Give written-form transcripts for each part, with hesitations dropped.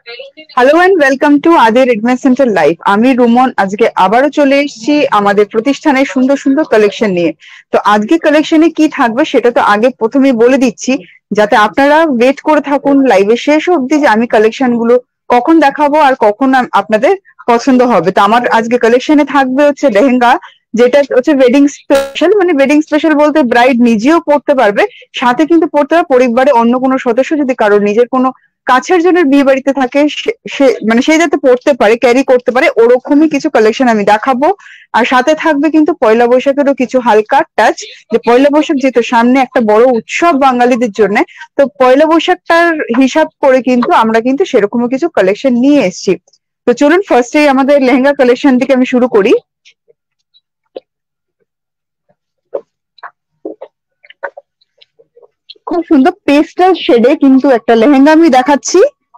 Hello and welcome to আদি রেডমেড centre live. আমি রুমন আজকে আবারও চলে এসেছি আমাদের প্রতিষ্ঠানের সুন্দর সুন্দর কালেকশন নিয়ে। তো আজকে কালেকশনে কি থাকবে সেটা তো আগে প্রথমেই বলে দিচ্ছি, যাতে আপনারা ওয়েট করে থাকুন লাইভে শেষ অবধি যে আমি কালেকশন গুলো কখন দেখাবো আর কখন আপনাদের পছন্দ হবে। তো আমার আজকে কালেকশনে থাকবে হচ্ছে লেহেঙ্গা, যেটা হচ্ছে ওয়েডিং স্পেশাল। মানে ওয়েডিং স্পেশাল বলতে ব্রাইড নিজেও পড়তে পারবে, সাথে কিন্তু পড়তে পারে পরিবারে অন্য কোনো সদস্য যদি কারোর নিজের কোনো কাছের জনের বিয়ে বাড়িতে থাকে, সে মানে সে যাতে পড়তে পারে, ক্যারি করতে পারে, ওরকমই কিছু কালেকশন আমি দেখাবো। আর সাথে থাকবে কিন্তু পয়লা বৈশাখেরও কিছু হালকা টাচ, যে পয়লা বৈশাখ যেহেতু সামনে একটা বড় উৎসব বাঙালিদের জন্য, তো পয়লা বৈশাখটার হিসাব করে কিন্তু আমরা কিন্তু সেরকমও কিছু কালেকশন নিয়ে এসেছি। তো চলুন ফার্স্টে আমাদের লেহেঙ্গা কালেকশন থেকে আমি শুরু করি। খুব সুন্দর পেস্টাল শেডে কিন্তু একটা লেহেঙ্গা আমি দেখাচ্ছি।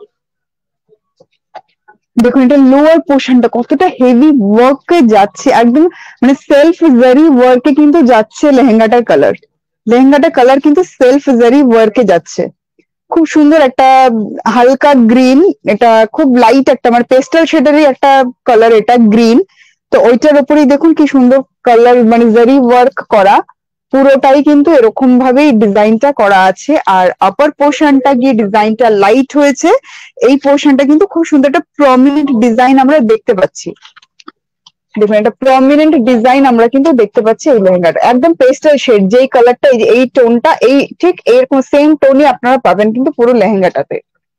দেখুন এটা লোয়ার পোর্শনটা কতটা হেভি ওয়ার্কে যাচ্ছে, একদম মানে সেলফ জারি ওয়ার্কে কিন্তু যাচ্ছে লেহেঙ্গাটার কালার। লেহেঙ্গাটার কালার কিন্তু সেলফ জারি ওয়ার্কে যাচ্ছে। খুব সুন্দর একটা হালকা গ্রিন, এটা খুব লাইট একটা মানে পেস্টাল শেডেরই একটা কালার, এটা গ্রিন। তো ওইটার উপরেই দেখুন কি সুন্দর কালার, মানে জারি ওয়ার্ক করা, পুরোটাই কিন্তু এরকম ভাবেই ডিজাইনটা করা আছে। আর আপার পোর্শনটা গিয়ে ডিজাইনটা লাইট হয়েছে, এই পোর্শনটা কিন্তু খুব সুন্দর একটা প্রমিনেন্ট ডিজাইন আমরা দেখতে পাচ্ছি। দেখুন একটা প্রমিনেন্ট ডিজাইন আমরা কিন্তু দেখতে পাচ্ছি এই লেহেঙ্গাটা, একদম পেস্টাল শেড, যেই কালারটা এই টোনটা, এই ঠিক এরকম সেম টোনই আপনারা পাবেন কিন্তু পুরো লেহেঙ্গাটাতে।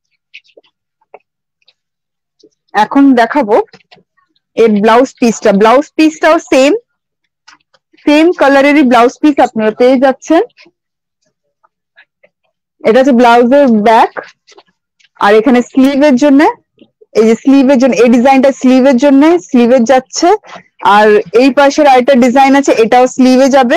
এখন দেখাবো এর ব্লাউজ পিসটা। ব্লাউজ পিসটাও সেম কালারেরই ব্লাউজ পিস আপনারা পেয়ে যাচ্ছেন। এটা হচ্ছে ব্লাউজের ব্যাক, আর এখানে স্লিভের জন্য, এই যে স্লিভের জন্য এই ডিজাইনটা স্লিভের জন্য স্লিভে যাচ্ছে। আর এই পাশের আরেকটা ডিজাইন আছে, এটাও স্লিভে যাবে।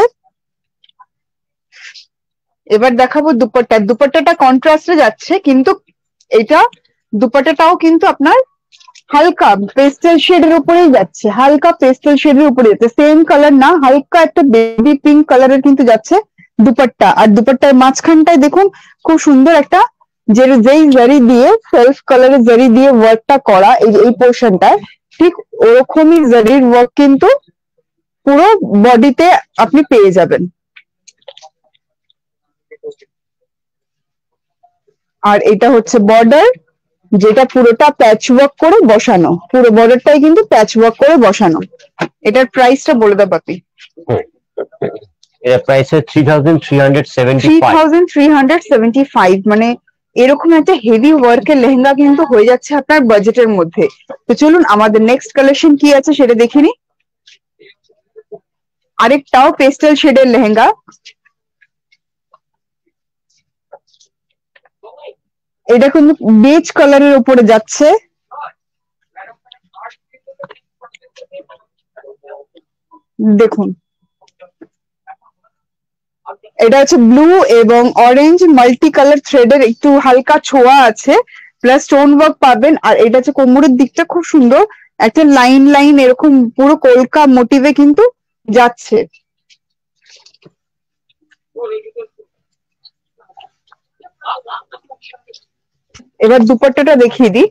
এবার দেখাবো দুপাট্টা। দুপাট্টাটা কন্ট্রাস্টে যাচ্ছে, কিন্তু এটা দুপাট্টাটাও কিন্তু আপনার হালকা পেস্টেল শেডের উপরেই যাচ্ছে, হালকা পেস্টেল শেডের উপরে যাচ্ছে, সেম কালার না, হালকা একটা বেবি পিঙ্ক কালারের কিন্তু যাচ্ছে দুপাট্টা। আর দুপাট্টার মাঝখানটায় দেখুন খুব সুন্দর একটা যেই জারি দিয়ে সেলফ কালারের জারি দিয়ে ওয়ার্কটা করা, এই পোর্শনটায় ঠিক ওরকমই জারির ওয়ার্ক কিন্তু পুরো বডিতে আপনি পেয়ে যাবেন। আর এটা হচ্ছে বর্ডার, যেটা পুরোটা প্যাচ ওয়ার্ক করে বসানো, পুরো বর্ডারটাই কিন্তু প্যাচ ওয়ার্ক করে বসানো। এটার প্রাইসটা বলে দাও বাপি। এর প্রাইস হচ্ছে 3375। মানে এরকম একটা হেভি ওয়ার্কের লেহেঙ্গা কিন্তু হয়ে যাচ্ছে আপনার বাজেটের মধ্যে। তো চলুন আমাদের নেক্সট কালেকশন কি আছে সেটা দেখে নি। আরেকটাও পেস্টেল শেডের লেহেঙ্গা, এটা কিন্তু বেজ কালারের উপরে যাচ্ছে। দেখুন এটা হচ্ছে ব্লু এবং অরেঞ্জ মাল্টি কালার থ্রেডের একটু হালকা ছোঁয়া আছে, প্লাস স্টোন ওয়ার্ক পাবেন। আর এটা হচ্ছে কোমরের দিকটা খুব সুন্দর একটা লাইন লাইন এরকম পুরো কলকা মোটিভে কিন্তু যাচ্ছে। এবার দুপাট্টাটা দেখিয়ে দিই।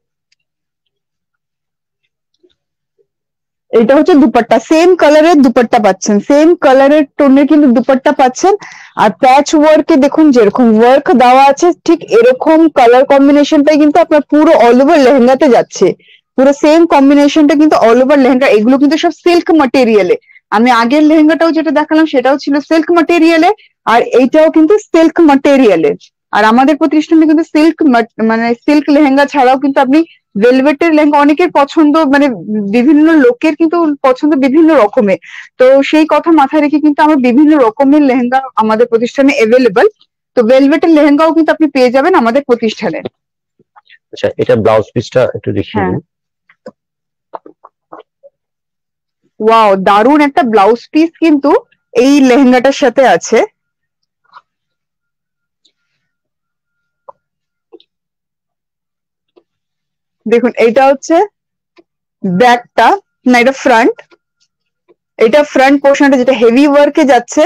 এটা হচ্ছে দুপাট্টা, সেম কালারের দুপাট্টা পাচ্ছেন, সেম কালারের টোনের কিন্তু দুপাট্টা পাচ্ছেন। আর প্যাচ ওয়ার্কে দেখুন যেরকম ওয়ার্ক দেওয়া আছে, ঠিক এরকম কালার কম্বিনেশনটাই কিন্তু আপনার পুরো অল ওভার লেহেঙ্গাতে যাচ্ছে। পুরো সেম কম্বিনেশনটা কিন্তু অল ওভার লেহেঙ্গা। এগুলো কিন্তু সব সিল্ক ম্যাটেরিয়ালে, আমি আগের লেহেঙ্গাটাও যেটা দেখালাম সেটাও ছিল সিল্ক ম্যাটেরিয়ালে, আর এইটাও কিন্তু সিল্ক ম্যাটেরিয়ালে। আর আমাদের প্রতিষ্ঠানে কিন্তু সিল্ক মানে সিল্ক লেহেঙ্গা ছাড়াও কিন্তু আপনি ভেলভেটের লেহেঙ্গা, অনেকের পছন্দ মানে বিভিন্ন লোকের কিন্তু পছন্দ বিভিন্ন রকমের, তো সেই কথা মাথায় রেখে কিন্তু আমার বিভিন্ন রকমের লেহেঙ্গা আমাদের প্রতিষ্ঠানে এভেলেবল। তো ভেলভেটের লেহেঙ্গাও কিন্তু আপনি পেয়ে যাবেন আমাদের প্রতিষ্ঠানে। আচ্ছা, এটা ব্লাউজ পিসটা একটু দেখিয়ে দিন। ওয়াও, দারুন একটা ব্লাউজ পিস কিন্তু এই লেহেঙ্গাটার সাথে আছে। দেখুন এটা হচ্ছে ব্যাকটা, না এটা ফ্রন্ট, এটা ফ্রন্ট পোর্শনটা যেটা হেভি ওয়ার্কে যাচ্ছে।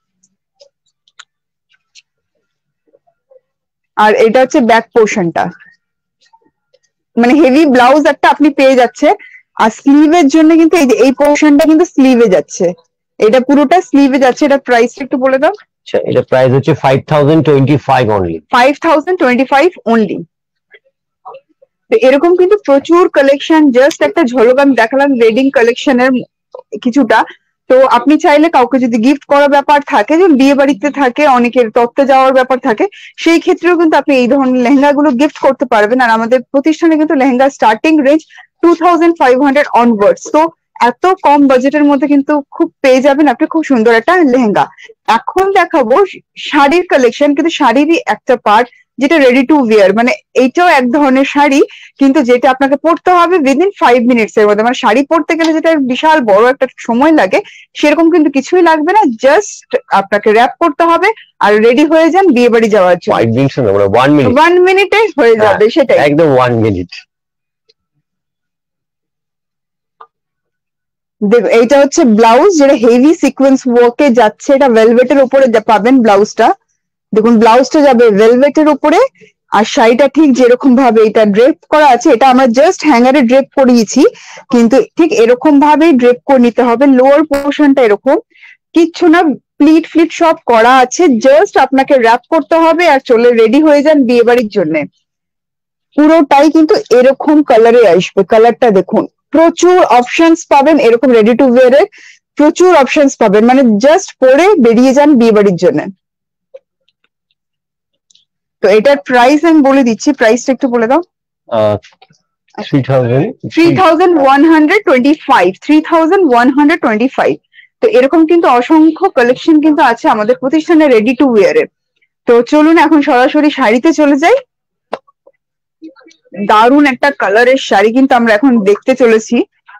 আর এটা হচ্ছে ব্যাক পোর্শনটা, মানে হেভি ব্লাউজ একটা আপনি পেয়ে যাচ্ছে। আর স্লিভের জন্য কিন্তু এই পোর্শনটা কিন্তু স্লিভে যাচ্ছে, এটা পুরোটা স্লিভে যাচ্ছে। এটা প্রাইস একটু বলে দাও। আচ্ছা, এটা প্রাইস হচ্ছে 5025 অনলি। 5025 অনলি। তো এরকম কিন্তু প্রচুর কালেকশন, জাস্ট একটা ঝলক আমি দেখালাম ওয়েডিং কালেকশনের কিছুটা। তো আপনি চাইলে কাউকে যদি গিফট করার ব্যাপার থাকে, যেমন বিয়ে বাড়িতে থাকে, অনেকের তত্ত্বে যাওয়ার ব্যাপার থাকে, সেই ক্ষেত্রেও কিন্তু আপনি এই ধরনের লেহেঙ্গা গুলো গিফট করতে পারবেন। আর আমাদের প্রতিষ্ঠানে কিন্তু লেহেঙ্গা স্টার্টিং রেঞ্জ 2500 অনওয়ার্ডস। তো এত কম বাজেটের মধ্যে কিন্তু খুব পেয়ে যাবেন আপনি খুব সুন্দর একটা লেহেঙ্গা। এখন দেখাবো শাড়ির কালেকশন, কিন্তু শাড়িরই একটা পার্ট যেটা রেডি টু ওয়্যার, মানে এইটাও এক ধরনের শাড়ি, কিন্তু যেটা আপনাকে পড়তে হবে উইদিন 5 মিনিটস এর মধ্যে। মানে শাড়ি পরতে গেলে যেটা বিশাল বড় একটা সময় লাগে, সেরকম কিন্তু কিছুই লাগবে না, জাস্ট আপনাকে র্যাপ করতে হবে আর রেডি হয়ে যান বিয়ে বাড়ি যাওয়ার জন্য। 5 মিনিটস না, মানে 1 মিনিট। 1 মিনিটে হয়ে যাবে, সেটাই একদম 1 মিনিট। দেখো এইটা হচ্ছে ব্লাউজ, যেটা হেভি সিকোয়েন্স ওয়ার্কে যাচ্ছে, এটা ভেলভেটের উপরে পাবেন ব্লাউজটা। দেখুন ব্লাউজটা যাবে ভেলভেটের উপরে, আর শাড়িটা ঠিক যেরকম ভাবে এটা ড্রেপ করা আছে, এটা আমরা জাস্ট হ্যাঙ্গারে ড্রেপ করিয়েছি, কিন্তু ঠিক এরকম ভাবেই ড্রেপ করে নিতে হবে। লোয়ার পোর্শনটা এরকম কিচ্ছু না, প্লিট ফ্লিট সব করা আছে, জাস্ট আপনাকে র্যাপ করতে হবে আর চলে রেডি হয়ে যান বিয়ে বাড়ির জন্য। পুরোটাই কিন্তু এরকম কালারে আসবে, কালারটা দেখুন, প্রচুর অপশনস পাবেন এরকম রেডি টু ওয়্যার এর, প্রচুর অপশনস পাবেন, মানে জাস্ট পরে বেরিয়ে যান বিয়ে বাড়ির জন্য। তো এটার প্রাইস আমি বলে দিচ্ছি, প্রাইসটা একটু বলে দাও। 3125, 3125। তো এরকম কিন্তু অসংখ্য কালেকশন কিন্তু আছে আমাদের প্রতিষ্ঠানে রেডি টু ওয়্যার এর। তো চলুন এখন সরাসরি শাড়িতে চলে যাই। দারুণ একটা কালারের শাড়ি কিন্তু আমরা এখন দেখতে চলেছি,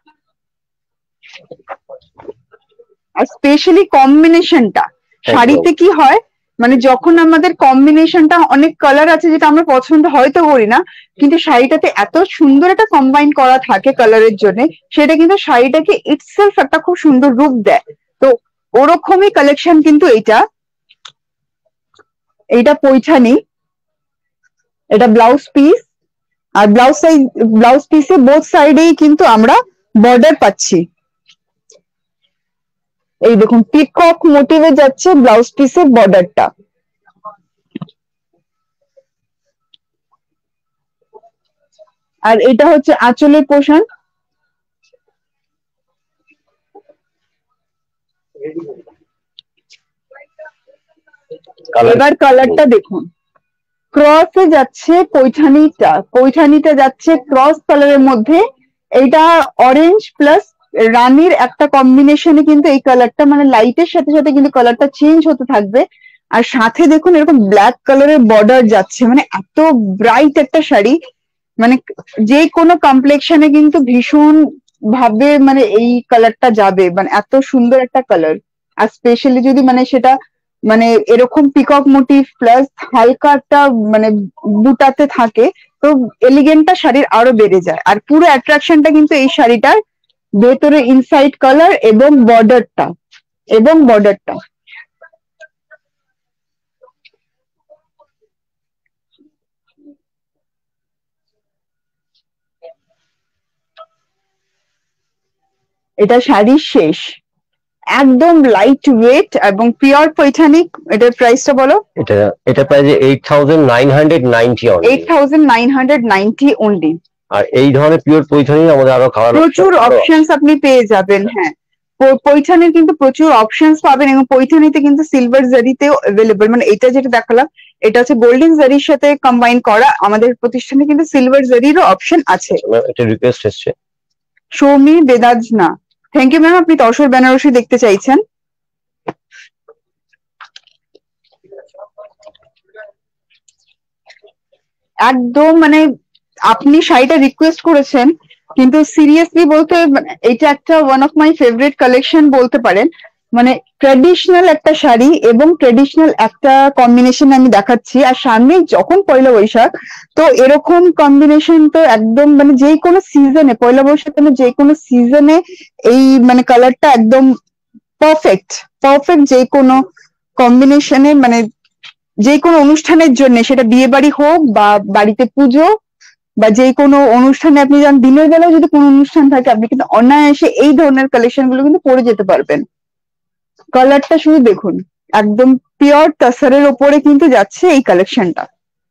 আর স্পেশালি কম্বিনেশনটা শাড়িতে কি হয়, মানে যখন আমাদের কম্বিনেশনটা অনেক কালার আছে যেটা আমরা পছন্দ হয়তো করি না, কিন্তু শাড়িটাতে এত সুন্দর একটা কম্বাইন করা থাকে কালারের জন্য, সেটা কিন্তু শাড়িটাকে ইটসেলফ একটা খুব সুন্দর রূপ দেয়। তো ওরকমই কালেকশন কিন্তু এইটা পৈঠানি, এটা ব্লাউজ পিস, আর ব্লাউজ পিসে বোথ সাইডেই কিন্তু আমরা বর্ডার পাচ্ছি। এই দেখুন পিকক মোটিভে যাচ্ছে ব্লাউজ পিসের বর্ডারটা। আর এটা হচ্ছে আঁচলের পোর্শন। এবার কালারটা দেখুন, ক্রসে যাচ্ছে পৈঠানিটা যাচ্ছে ক্রস কালারের মধ্যে। এটা অরেঞ্জ প্লাস রানীর একটা কম্বিনেশনে কিন্তু এই কালারটা, মানে লাইটের সাথে সাথে কিন্তু কালারটা চেঞ্জ হতে থাকবে। আর সাথে দেখুন এরকম ব্ল্যাক কালারের বর্ডার যাচ্ছে, মানে এত ব্রাইট একটা শাড়ি, মানে যে কোনো কমপ্লেক্সনে কিন্তু ভীষণ ভাবে মানে এই কালারটা যাবে, মানে এত সুন্দর একটা কালার। আর স্পেশালি যদি মানে সেটা মানে এরকম পিকক মোটিভ প্লাস হালকা একটা মানে বুটাতে থাকে, তো এলিগেন্টটা শাড়ির আরো বেড়ে যায়। আর পুরো অ্যাট্রাকশনটা কিন্তু এই শাড়িটার ভেতরে ইনসাইড কালার এবং বর্ডারটা। এটা শাড়ির শেষ, একদম লাইট ওয়েট এবং পিওর পৈঠানি। এটার প্রাইসটা বলো। এটা প্রাইস 8990 অনলি। 8990 অনলি। আর এই ধরনের পিওর পৈঠানি আমাদের আরো প্রচুর অপশনস আপনি পেয়ে যাবেন। হ্যাঁ, পৈঠানির কিন্তু প্রচুর অপশনস পাবেন, এবং পৈঠানিতে কিন্তু সিলভার জারিতেও অ্যাভেলেবল। মানে এটা যেটা দেখালাম এটা হচ্ছে গোল্ডেন জারির সাথে কম্বাইন করা, আমাদের প্রতিষ্ঠানে কিন্তু সিলভার জারিরও অপশন আছে। একটা রিকোয়েস্ট এসেছে, সৌমি বেদাজনা, থ্যাংক ইউ ম্যাম, আপনি তসর বেনারসি দেখতে চাইছেন। একদম মানে আপনি শাড়িটা রিকোয়েস্ট করেছেন, কিন্তু সিরিয়াসলি বলতে এটা একটা one of my favourite collection বলতে পারেন। মানে ট্র্যাডিশনাল একটা শাড়ি এবং ট্র্যাডিশনাল একটা কম্বিনেশন আমি দেখাচ্ছি, আর সামনে যখন পয়লা বৈশাখ, তো এরকম কম্বিনেশন তো একদম মানে যে কোনো সিজনে, পয়লা বৈশাখ যে কোনো সিজনে এই মানে কালারটা একদম পারফেক্ট। যে কোনো কম্বিনেশনে মানে যে কোনো অনুষ্ঠানের জন্য, সেটা বিয়ে বাড়ি হোক বা বাড়িতে পুজো, বা যে কোনো অনুষ্ঠানে আপনি যান, দিনের বেলাও যদি কোনো অনুষ্ঠান থাকে আপনি কিন্তু অনায়াসে এই ধরনের কালেকশন গুলো কিন্তু পরে যেতে পারবেন। কালারটা শুধু দেখুন, একদম পিওর তাসারের ওপরে কিন্তু যাচ্ছে এই কালেকশনটা,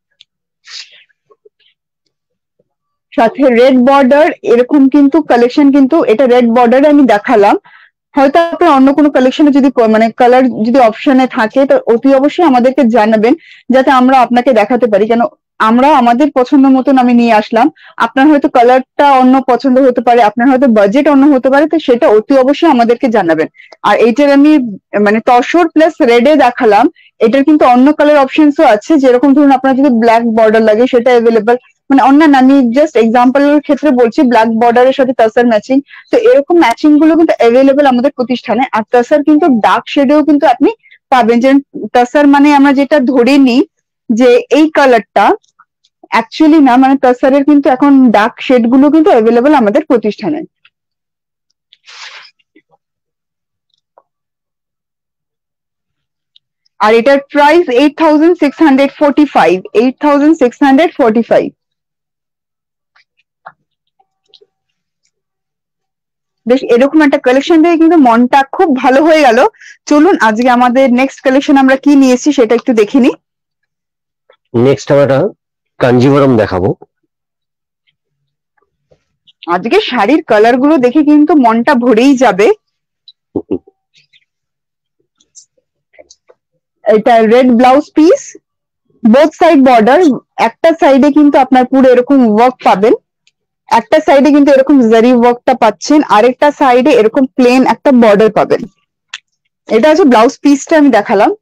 সাথে রেড বর্ডার এরকম কিন্তু কালেকশন, কিন্তু এটা রেড বর্ডার আমি দেখালাম। হয়তো আপনার অন্য কোনো কালেকশনে যদি মানে কালার যদি অপশনে থাকে তো অতি অবশ্যই আমাদেরকে জানাবেন, যাতে আমরা আপনাকে দেখাতে পারি। কেন আমরা আমাদের পছন্দ মতন আমি নিয়ে আসলাম, আপনার হয়তো কালারটা অন্য পছন্দ হতে পারে, আপনার হয়তো বাজেট অন্য হতে পারে, তো সেটা অতি অবশ্যই আমাদেরকে জানাবেন। আর এইটার আমি মানে তসর প্লাস রেডে দেখালাম, এটার কিন্তু অন্য কালার অপশনসও আছে, যেরকম ধরুন আপনার যদি ব্ল্যাক বর্ডার লাগে সেটা অ্যাভেলেবল, মানে অন্যান্য আমি জাস্ট এক্সাম্পলের ক্ষেত্রে বলছি, ব্ল্যাক বর্ডারের সাথে তাসার ম্যাচিং, তো এরকম ম্যাচিং গুলো কিন্তু অ্যাভেলেবল আমাদের প্রতিষ্ঠানে। আর তাসার কিন্তু ডার্ক শেডেও কিন্তু আপনি পাবেন, যে তাসার মানে আমরা যেটা ধরে নিই যে এই কালারটা অ্যাকচুয়ালি না, মানে তাসারের কিন্তু এখন ডার্ক শেড গুলো কিন্তু অ্যাভেলেবল আমাদের প্রতিষ্ঠানে। আর এটার প্রাইস 8,645, 8,645। বেশ এরকম একটা কালেকশন দিয়ে কিন্তু মনটা খুব ভালো হয়ে গেল। চলুন আজকে আমাদের নেক্সট কালেকশন আমরা কি নিয়েছি সেটা একটু দেখে নিই। নেক্সট আমরা কাঞ্জিভারম দেখাবো। আজকে শাড়ির কালার গুলো দেখে কিন্তু মনটা ভরেই যাবে। এটা red blouse piece, both side border, একটা সাইডে কিন্তু আপনার পুরো এরকম ওয়ার্ক পাবেন, একটা সাইডে কিন্তু এরকম জারি ওয়ার্কটা পাচ্ছেন, আরেকটা সাইডে এরকম প্লেন একটা বর্ডার পাবেন। এটা হচ্ছে ব্লাউজ পিসটা আমি দেখালাম।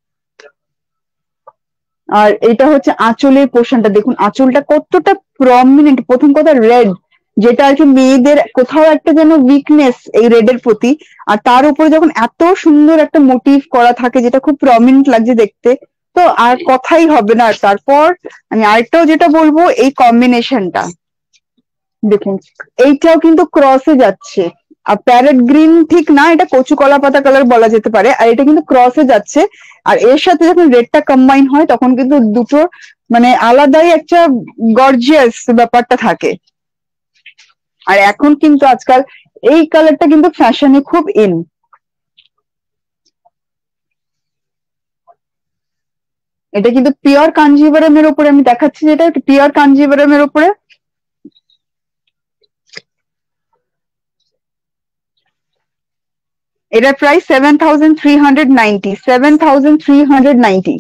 আর এটা হচ্ছে আঁচলের পোর্শনটা, দেখুন আঁচলটা কতটা প্রমিনেন্ট। প্রথম কথা রেড, যেটা আর কি মেয়েদের কোথাও একটা যেন উইকনেস এই রেডের প্রতি, আর তার উপরে যখন এত সুন্দর একটা মোটিভ করা থাকে যেটা খুব প্রমিনেন্ট লাগছে দেখতে, তো আর কথাই হবে না। আর তারপর আমি আরেকটাও যেটা বলবো, এই কম্বিনেশনটা দেখুন, এইটাও কিন্তু ক্রসে যাচ্ছে। আর প্যারেট গ্রিন ঠিক না, এটা কচু কলা পাতা কালার বলা যেতে পারে, আর এটা কিন্তু ক্রসে যাচ্ছে। আর এর সাথে যখন রেডটা কম্বাইন হয় তখন কিন্তু দুটো মানে আলাদাই একটা গর্জিয়াস ব্যাপারটা থাকে। আর এখন কিন্তু আজকাল এই কালারটা কিন্তু ফ্যাশনে খুব ইন। এটা কিন্তু পিওর কাঞ্জিভারমের উপরে আমি দেখাচ্ছি, যেটা পিওর কাঞ্জিভারমের উপরে। এটার প্রাইস 7,390, 7,390।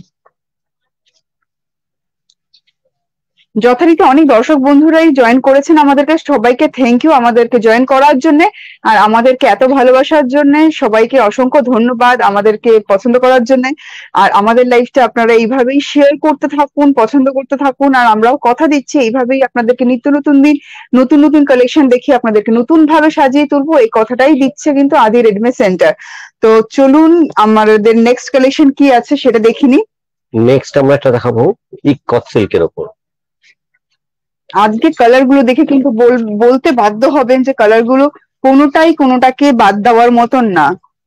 যথারীতি অনেক দর্শক বন্ধুরাই জয়েন করেছেন আমাদেরকে, সবাইকে থ্যাংক ইউ আমাদেরকে জয়েন করার জন্য আর আমাদেরকে এত ভালোবাসার জন্য। সবাইকে অসংখ্য ধন্যবাদ আমাদেরকে পছন্দ করার জন্য। আর আমাদের লাইফটা আপনারা এইভাবেই শেয়ার করতে থাকুন, পছন্দ করতে থাকুন, আর আমরাও কথা দিচ্ছি এইভাবেই আপনাদেরকে নিত্য নতুন দিন নতুন নতুন কালেকশন দেখিয়ে আপনাদেরকে নতুন ভাবে সাজিয়ে তুলবো, এই কথাটাই দিচ্ছে কিন্তু আদি রেডিমেড সেন্টার। তো চলুন আমাদের নেক্সট কালেকশন কি আছে সেটা দেখিনি। নেক্সট আমরা একটা দেখাবো ইকট সিল্কের উপর। আজকে কালার গুলো দেখে কিন্তু বলতে বাধ্য হবেন যে কালার গুলো কোনোটাই কোনোটাকে বাদ দেওয়ার মতন না।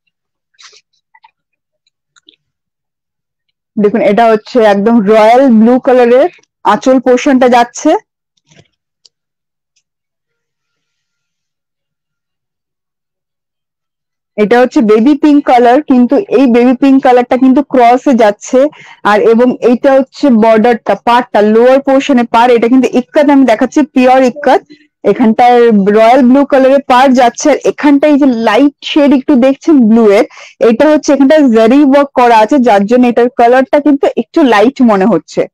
দেখুন এটা হচ্ছে একদম রয়্যাল ব্লু কালারের আঁচল পোর্শনটা যাচ্ছে, এটা হচ্ছে বেবি পিঙ্ক কালার, কিন্তু এই বেবি পিঙ্ক কালারটা কিন্তু ক্রসে যাচ্ছে। আর এবং এইটা হচ্ছে বর্ডারটা, পার্টটা লোয়ার পোর্শনে পার, এটা কিন্তু ইক্কাত আমি দেখাচ্ছি, পিওর ইক্কাত। এখানটায় রয়্যাল ব্লু কালারের পার যাচ্ছে, আর এখানটায় যে লাইট শেড একটু দেখছেন ব্লু এর, এটা হচ্ছে এখানটায় জারি ওয়ার্ক করা আছে, যার জন্য এটার কালারটা কিন্তু একটু লাইট মনে হচ্ছে।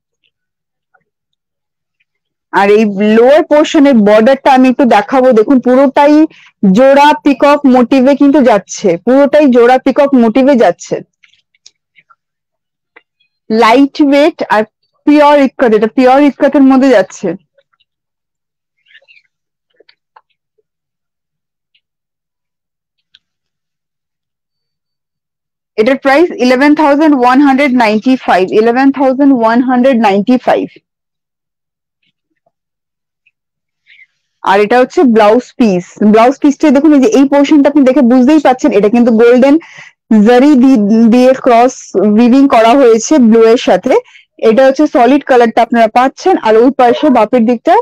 আর এই লোয়ার পোর্শনের বর্ডারটা আমি একটু দেখাবো, দেখুন পুরোটাই জোড়া পিকক মোটিভে কিন্তু যাচ্ছে, পুরোটাই জোড়া পিকক মোটিভে যাচ্ছে, লাইট ওয়েট আর পিওর ইক্কাত, এটা পিওর ইক্কাতের মধ্যে যাচ্ছে। এটার প্রাইস 11,195, 11,195। আর এটা হচ্ছে ব্লাউজ পিস, ব্লাউজ পিসটা দেখুন, এই যে এই পোর্শনটা আপনি দেখে বুঝতেই পাচ্ছেন এটা কিন্তু গোল্ডেন জারি দিয়ে ক্রস উইভিং করা হয়েছে ব্লু এর সাথে। এটা হচ্ছে সলিড কালারটা আপনারা পাচ্ছেন, আর ওই পাশে বাপের দিকটা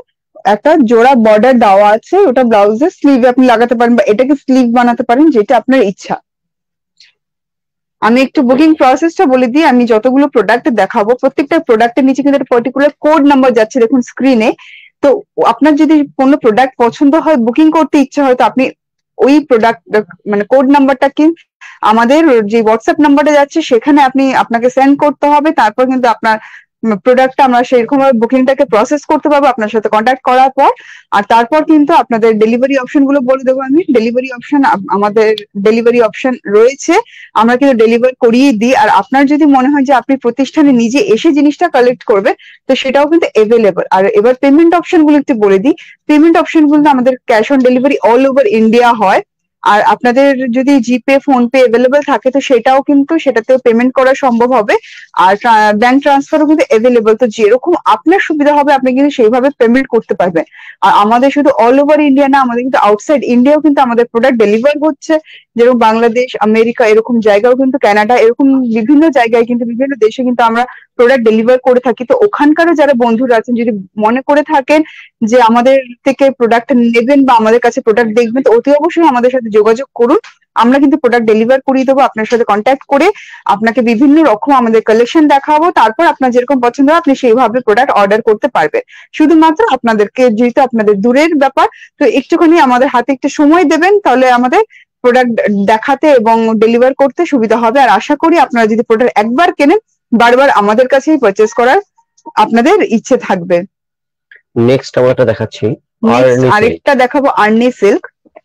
একটা জোড়া বর্ডার দেওয়া আছে, ওটা ব্লাউজের স্লিভে আপনি লাগাতে পারেন বা এটাকে স্লিভ বানাতে পারেন, যেটা আপনার ইচ্ছা। আমি একটু বুকিং প্রসেসটা বলে দিই। আমি যতগুলো প্রোডাক্ট দেখাবো প্রত্যেকটা প্রোডাক্টের নিচে কিন্তু একটা পার্টিকুলার কোড নাম্বার যাচ্ছে দেখুন স্ক্রিনে। তো আপনার যদি কোনো প্রোডাক্ট পছন্দ হয়, বুকিং করতে ইচ্ছা হয়, তো আপনি ওই প্রোডাক্ট মানে কোড নাম্বারটা কি আমাদের যে হোয়াটসঅ্যাপ নাম্বারটা যাচ্ছে সেখানে আপনাকে সেন্ড করতে হবে। তারপর কিন্তু আপনার প্রোডাক্টটা আমরা সেরকম ভাবে বুকিংটাকে প্রসেস করতে পারবো আপনার সাথে কন্ট্যাক্ট করার পর। আর তারপর কিন্তু আপনাদের ডেলিভারি অপশন গুলো বলে দেবো আমি। ডেলিভারি অপশন, আমাদের ডেলিভারি অপশন রয়েছে, আমরা কিন্তু ডেলিভার করিয়ে দিই। আর আপনার যদি মনে হয় যে আপনি প্রতিষ্ঠানে নিজে এসে জিনিসটা কালেক্ট করবে, তো সেটাও কিন্তু এভেলেবল। আর এবার পেমেন্ট অপশন গুলো একটু বলে দিই। পেমেন্ট অপশন গুলো আমাদের cash on delivery all over India হয়। আর আপনাদের যদি জিপে ফোনপে এভেলেবল থাকে তো সেটাও কিন্তু সেটাতেও পেমেন্ট করা সম্ভব হবে। আর ব্যাংক ট্রান্সফারও কিন্তু এভেলেবল। তো যেরকম আপনার সুবিধা হবে আপনি কিন্তু সেইভাবে পেমেন্ট করতে পারবেন। আর আমাদের শুধু অল ওভার ইন্ডিয়া না, আমাদের কিন্তু আউটসাইড ইন্ডিয়াও কিন্তু আমাদের প্রোডাক্ট ডেলিভার হচ্ছে। যেরকম বাংলাদেশ, আমেরিকা, এরকম জায়গাও কিন্তু, কানাডা, এরকম বিভিন্ন জায়গায় কিন্তু বিভিন্ন দেশে কিন্তু আমরা প্রোডাক্ট ডেলিভার করে থাকি। তো ওখানকারও যারা বন্ধুরা আছেন যদি মনে করে থাকেন যে আমাদের থেকে প্রোডাক্ট নেবেন বা আমাদের কাছে প্রোডাক্ট দেখবেন, তো অতি অবশ্যই আমাদের সাথে যোগাযোগ করুন। আমরা কিন্তু প্রোডাক্ট ডেলিভার করিয়ে দেবো। আপনার সাথে কন্ট্যাক্ট করে আপনাকে বিভিন্ন রকম আমাদের কালেকশন দেখাবো। তারপর আপনার যেরকম পছন্দ হয় আপনি সেইভাবে প্রোডাক্ট অর্ডার করতে পারবেন। শুধুমাত্র আপনাদেরকে, যেহেতু আপনাদের দূরের ব্যাপার, তো একটুখানি আমাদের হাতে একটু সময় দেবেন, তাহলে আমাদের প্রোডাক্ট দেখাতে এবং ডেলিভার করতে সুবিধা হবে। আর আশা করি আপনারা যদি প্রোডাক্ট একবার কেনেন বারবার আমাদের কাছেই পারচেস করার আপনাদের ইচ্ছে থাকবে। নেক্সট আমরা একটা দেখাচ্ছি আরেকটা দেখাবো আর্নি সিল্ক।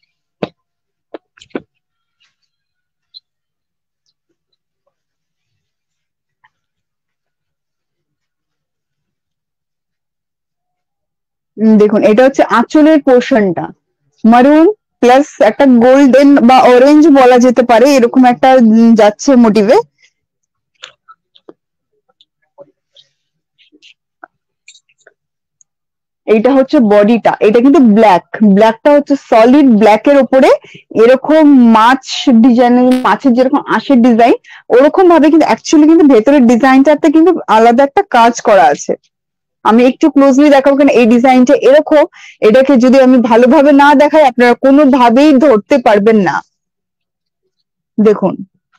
দেখুন এটা হচ্ছে আঁচলের পোর্শনটা, মারুন প্লাস একটা গোল্ডেন বা অরেঞ্জ বলা যেতে পারে, এরকম একটা যাচ্ছে মোটিভে। এইটা হচ্ছে বডিটা, এটা কিন্তু ব্ল্যাকটা হচ্ছে সলিড ব্ল্যাকের উপরে এরকম মাছ ডিজাইনের, মাছের যেরকম আঁশের ডিজাইন ওরকম ভাবে কিন্তু অ্যাকচুয়ালি কিন্তু ভেতরের ডিজাইনটাতে কিন্তু আলাদা একটা কাজ করা আছে। আমি একটু ক্লোজলি দেখাবো, কারণ এই ডিজাইনটা এরকম, এটাকে যদি আমি ভালোভাবে না দেখাই আপনারা কোনোভাবেই ধরতে পারবেন না। দেখুন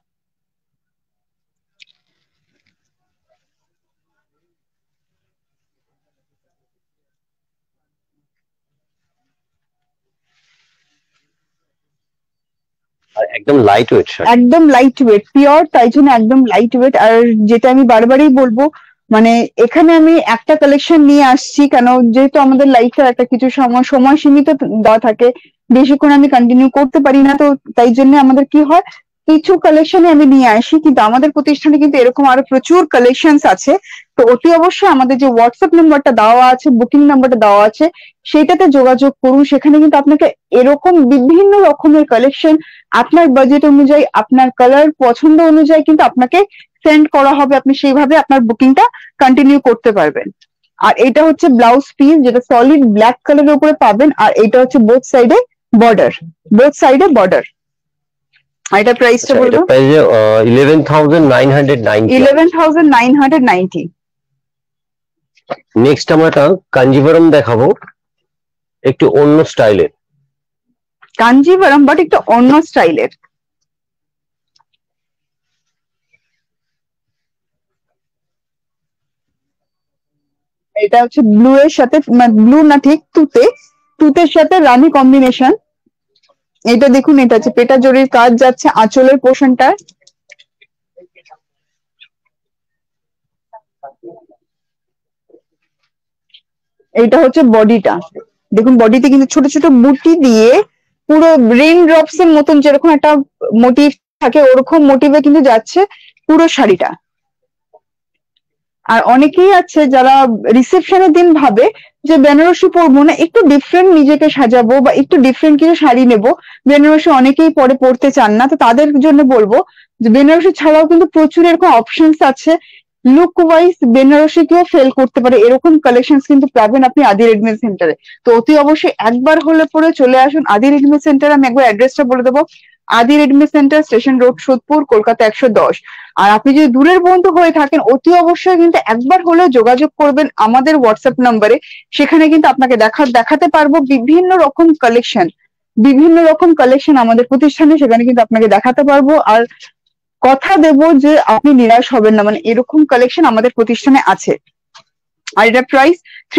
আর একদম লাইট ওয়েট, একদম লাইট ওয়েট, পিওর, তাই জন্য একদম লাইট ওয়েট। আর যেটা আমি বারবারই বলবো, মানে এখানে আমি একটা কালেকশন নিয়ে আসছি কেন, যেহেতু আমাদের লাইফের একটা কিছু সময় সীমিত দেওয়া থাকে, বেশিক্ষণ আমি কন্টিনিউ করতে পারি না। তো তাই জন্য আমাদের কি হয়, কিছু কালেকশনে আমি নিয়ে আসি, কিন্তু আমাদের প্রতিষ্ঠানে কিন্তু এরকম আরো প্রচুর কালেকশনস আছে। তো অতি অবশ্যই আমাদের যে হোয়াটসঅ্যাপ নাম্বারটা দেওয়া আছে, বুকিং নাম্বারটা দেওয়া আছে, সেইটাতে যোগাযোগ করুন। সেখানে কিন্তু আপনাকে এরকম বিভিন্ন রকমের কালেকশন আপনার বাজেট অনুযায়ী, আপনার কালার পছন্দ অনুযায়ী কিন্তু আপনাকে সেন্ড করা হবে। আপনি সেইভাবে আপনার বুকিংটা কন্টিনিউ করতে পারবেন। আর এটা হচ্ছে ব্লাউজ পিস, যেটা সলিড ব্ল্যাক কালারের উপরে পাবেন। আর এটা হচ্ছে বোথ সাইডে বর্ডার, আর এটা প্রাইসটা বলবো 11,990। নেক্সট আমরা একটা কাঞ্জিভারম দেখাবো, একটু অন্য স্টাইলের কাঞ্জিভারম, বাট একটু অন্য স্টাইলের। এটা হচ্ছে ব্লু এর সাথে, ব্লু না ঠিক তুতের সাথে রানী কম্বিনেশন। এটা দেখুন, এটা হচ্ছে পেটা জরির কাজ যাচ্ছে আঁচলের পোর্শনটা। এটা হচ্ছে বডিটা, দেখুন বডিতে কিন্তু ছোট ছোট বুটি দিয়ে পুরো রেইন ড্রপস এর মতন যেরকম একটা মোটিভ থাকে ওরকম মোটিভে কিন্তু যাচ্ছে পুরো শাড়িটা। আর অনেকেই আছে যারা রিসেপশনের দিন ভাবে যে বেনারসি পরবো না, একটু ডিফারেন্ট নিজেকে সাজাবো বা একটু ডিফারেন্ট কিছু শাড়ি নেবো, বেনারসি অনেকেই পরে পরতে চান না। তো তাদের জন্য বলবো যে বেনারসি ছাড়াও কিন্তু প্রচুর এরকম অপশনস আছে, লুক ওয়াইজ বেনারসি কেউ ফেল করতে পারে এরকম কালেকশনস কিন্তু পাবেন আপনি আদি রেডিমেড সেন্টারে। তো অতি অবশ্যই একবার হলে পরে চলে আসুন আদি রেডিমেড সেন্টারে। আমি একবার অ্যাড্রেসটা বলে দেবো, Adi readymade centre, station road, Sodepur, Kolkata 110। আর আপনি যদি দূরের বন্ধু হয়ে থাকেন অতি অবশ্যই কিন্তু একবার হলেও যোগাযোগ করবেন আমাদের হোয়াটসঅ্যাপ নাম্বারে। সেখানে কিন্তু আপনাকে দেখাতে পারবো বিভিন্ন রকম কালেকশন আমাদের প্রতিষ্ঠানে, সেখানে কিন্তু আপনাকে দেখাতে পারবো। আর কথা দেব যে আপনি নিরাশ হবেন না, মানে এরকম কালেকশন আমাদের প্রতিষ্ঠানে আছে। আর এটা প্রাইস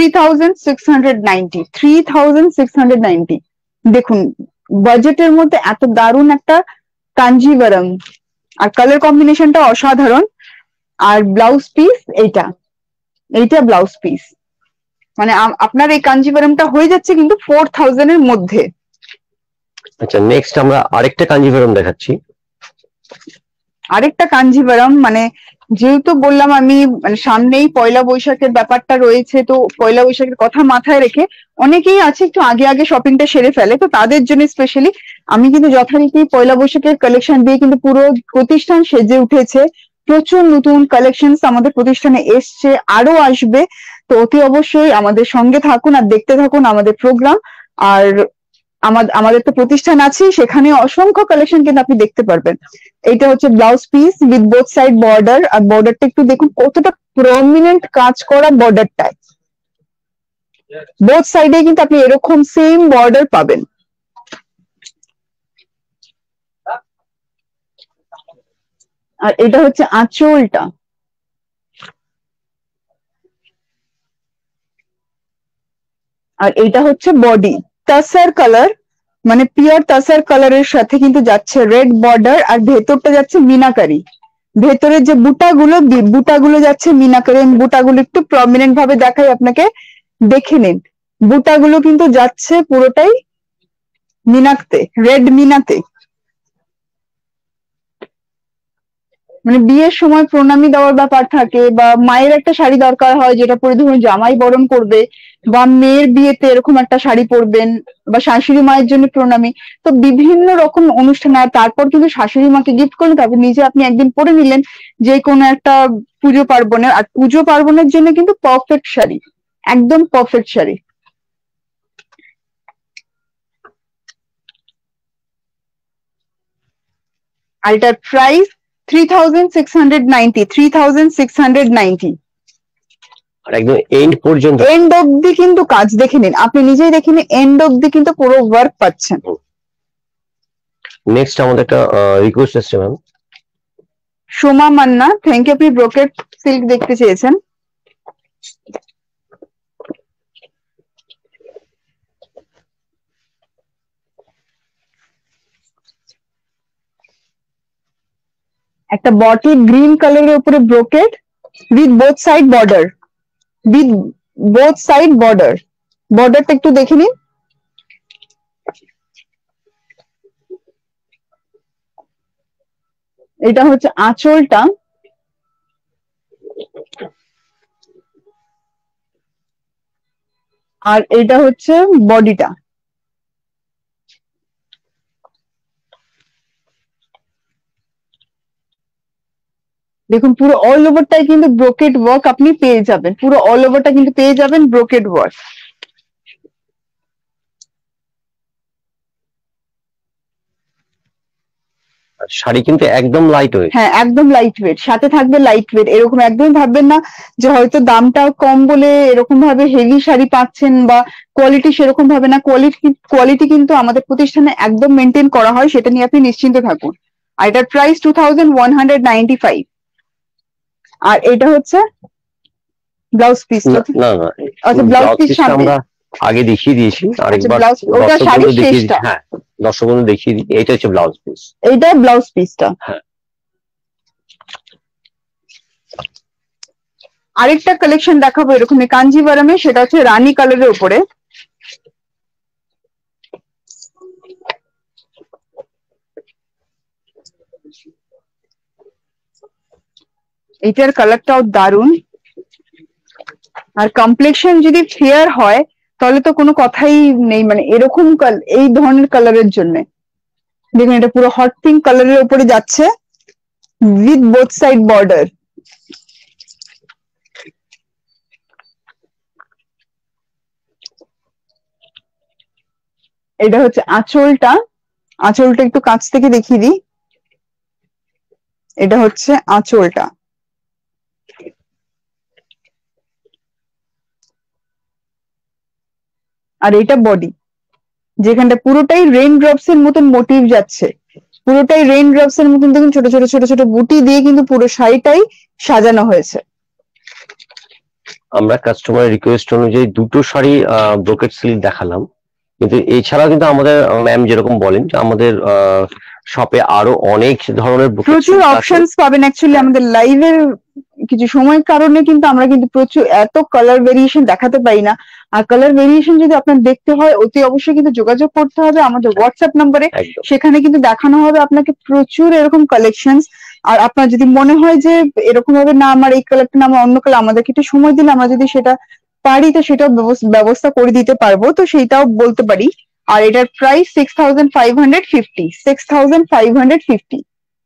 3690। দেখুন বাজেটের মধ্যে এত দারুণ একটা কাঞ্জিভারম, আর কালার কম্বিনেশনটা অসাধারণ। আর ব্লাউজ পিস এইটা ব্লাউজ পিস, মানে আপনার এই কাঞ্জিভারমটা হয়ে যাচ্ছে কিন্তু 4000 এর মধ্যে। আচ্ছা, নেক্সট আমরা আরেকটা কাঞ্জিভারম দেখাচ্ছি। আরেকটা কাঞ্জিভারম, মানে যেহেতু বললাম আমি, মানে সামনেই পয়লা বৈশাখের ব্যাপারটা রয়েছে, তো পয়লা বৈশাখের কথা মাথায় রেখে অনেকেই আছে একটু আগে আগে শপিংটা সেরে ফেলে, তো তাদের জন্য স্পেশালি আমি কিন্তু যথারীতি পয়লা বৈশাখের কালেকশন দিয়ে কিন্তু পুরো প্রতিষ্ঠান সেজে উঠেছে। প্রচুর নতুন কালেকশন আমাদের প্রতিষ্ঠানে এসছে, আরো আসবে। তো অতি অবশ্যই আমাদের সঙ্গে থাকুন আর দেখতে থাকুন আমাদের প্রোগ্রাম। আর আমাদের তো প্রতিষ্ঠান আছে, সেখানে অসংখ্য কালেকশন কিন্তু আপনি দেখতে পারবেন। এটা হচ্ছে blouse piece with both side border, আর বর্ডারটা একটু দেখুন কতটা প্রমিনেন্ট কাজ করা বর্ডারটায়। বোথ সাইডে কিন্তু আপনি এরকম সেম বর্ডার পাবেন। আর এটা হচ্ছে আঁচলটা, আর এটা হচ্ছে বডি। তাসার কালার, মানে পিওর তাসার কালারের সাথে কিন্তু যাচ্ছে রেড বর্ডার, আর ভেতরটা যাচ্ছে মিনাকারি। ভেতরের যে বুটাগুলো যাচ্ছে মিনাকারি। বুটাগুলো একটু প্রমিনেন্ট ভাবে দেখাই আপনাকে, দেখে নিন। বুটাগুলো কিন্তু যাচ্ছে পুরোটাই মিনাতে, রেড মিনাতে। মানে বিয়ের সময় প্রণামী দেওয়ার ব্যাপার থাকে, বা মায়ের একটা শাড়ি দরকার হয় যেটা পরে ধরুন জামাই বরণ করবে, বা মেয়ের বিয়েতে এরকম একটা শাড়ি পরবেন, বা শাশুড়ি মায়ের জন্য প্রণামী। তো বিভিন্ন রকম অনুষ্ঠান, আর তারপর কিন্তু শাশুড়ি মাকে গিফট করলেন, তারপর নিজে আপনি একদিন পরে নিলেন যে কোনো একটা পুজো পার্বণে। আর পুজো পার্বণের জন্য কিন্তু পারফেক্ট শাড়ি, একদম পারফেক্ট শাড়ি। আর এটার প্রাইস 3690। আর একদম এন্ড পর্যন্ত, এন্ড অব্দি কিন্তু কাজ দেখে নিন, আপনি নিজেই দেখে নিন, এন্ড অব্দি কিন্তু পুরো ওয়ার্ক পাচ্ছেন। নেক্সট আমাদের একটা রিকোয়েস্ট আসছে ma'am. Soma Manna, thank you, আপনি ব্রোকেট সিল্ক দেখতে চেয়েছেন। একটা বটল গ্রিন কালারের উপরে brocade with both side border, বর্ডারটা একটু দেখে নিন। এটা হচ্ছে আঁচলটা, আর এটা হচ্ছে বডিটা। দেখুন পুরো অল ওভারটাই কিন্তু ব্রোকেড ওয়ার্ক আপনি পেয়ে যাবেন, পুরো অল ওভারটা কিন্তু পেয়ে যাবেন ব্রোকেড ওয়ার্ক। শাড়ি কিন্তু একদম লাইট ওয়েট। হ্যাঁ একদম লাইট ওয়েট, সাথে থাকবে লাইট ওয়েট। এরকম একদমই ভাববেন না যে হয়তো দামটা কম বলে এরকম ভাবে হেভি শাড়ি পাচ্ছেন, বা কোয়ালিটি সেরকম ভাবে না। কোয়ালিটি কিন্তু আমাদের প্রতিষ্ঠানে একদম মেনটেন করা হয়, সেটা নিয়ে আপনি নিশ্চিন্ত থাকুন। আর এটার প্রাইস 2195। আর এটা হচ্ছে ব্লাউজ পিস। না না, আচ্ছা ব্লাউজ পিস আমরা আগে দেখিয়ে দিয়েছি, আরেকবার ওটা শাড়ির শেষটা। হ্যাঁ দর্শক বন্ধু দেখিয়ে দিই, এইটা হচ্ছে ব্লাউজ পিস। এইটা ব্লাউজ পিসটা। হ্যাঁ, আরেকটা কালেকশন দেখাবো এরকম কাঞ্জিভারমে, সেটা হচ্ছে রানী কালারের উপরে। এটার কালারটাও দারুন, আর কমপ্লেকশন যদি ফেয়ার হয় তাহলে তো কোনো কথাই নেই, মানে এরকম এই ধরনের কালারের জন্য। দেখুন এটা পুরো হট পিঙ্ক কালারের উপরে যাচ্ছে উইথ বোথ সাইড বর্ডার। এটা হচ্ছে আঁচলটা, আঁচলটা একটু কাছ থেকে দেখিয়ে দিই, এটা হচ্ছে আঁচলটা। আর এটা বডি, যেখানটা পুরোটাই রেইন ড্রপস এর মতন মোটিভ যাচ্ছে, পুরোটাই রেইন ড্রপস এর মতন দেখুন ছোট ছোট ছোট ছোট বুটি দিয়ে কিন্তু পুরো শাড়িটাই সাজানো হয়েছে। আমরা কাস্টমারের রিকোয়েস্ট অনুযায়ী দুটো শাড়ি ব্রোকেট সিল্ক দেখালাম, কিন্তু এছাড়া কিন্তু আমাদের ম্যাম যেরকম বলেন যে আমাদের শপে আরো অনেক ধরনের প্রচুর অপশনস পাবেন। অ্যাকচুয়ালি আমাদের লাইভের কিছু সময়ের কারণে কিন্তু আমরা কিন্তু প্রচুর এত কালার ভেরিয়েশন দেখাতে পারি না। আর কালার ভেরিয়েশন যদি আপনার দেখতে হয় অতি অবশ্যই কিন্তু যোগাযোগ করতে হবে আমাদের হোয়াটসঅ্যাপ নম্বরে, সেখানে কিন্তু দেখানো হবে আপনাকে প্রচুর এরকম কালেকশনস। আর আপনার যদি মনে হয় যে এরকম ভাবে না আমার এই কালারটা না আমার অন্য কালার, আমাদেরকে একটু সময় দিলে আমরা যদি সেটা পারি তো সেটাও ব্যবস্থা করে দিতে পারবো, তো সেইটাও বলতে পারি। আর এটার প্রাইস 6550, 6550।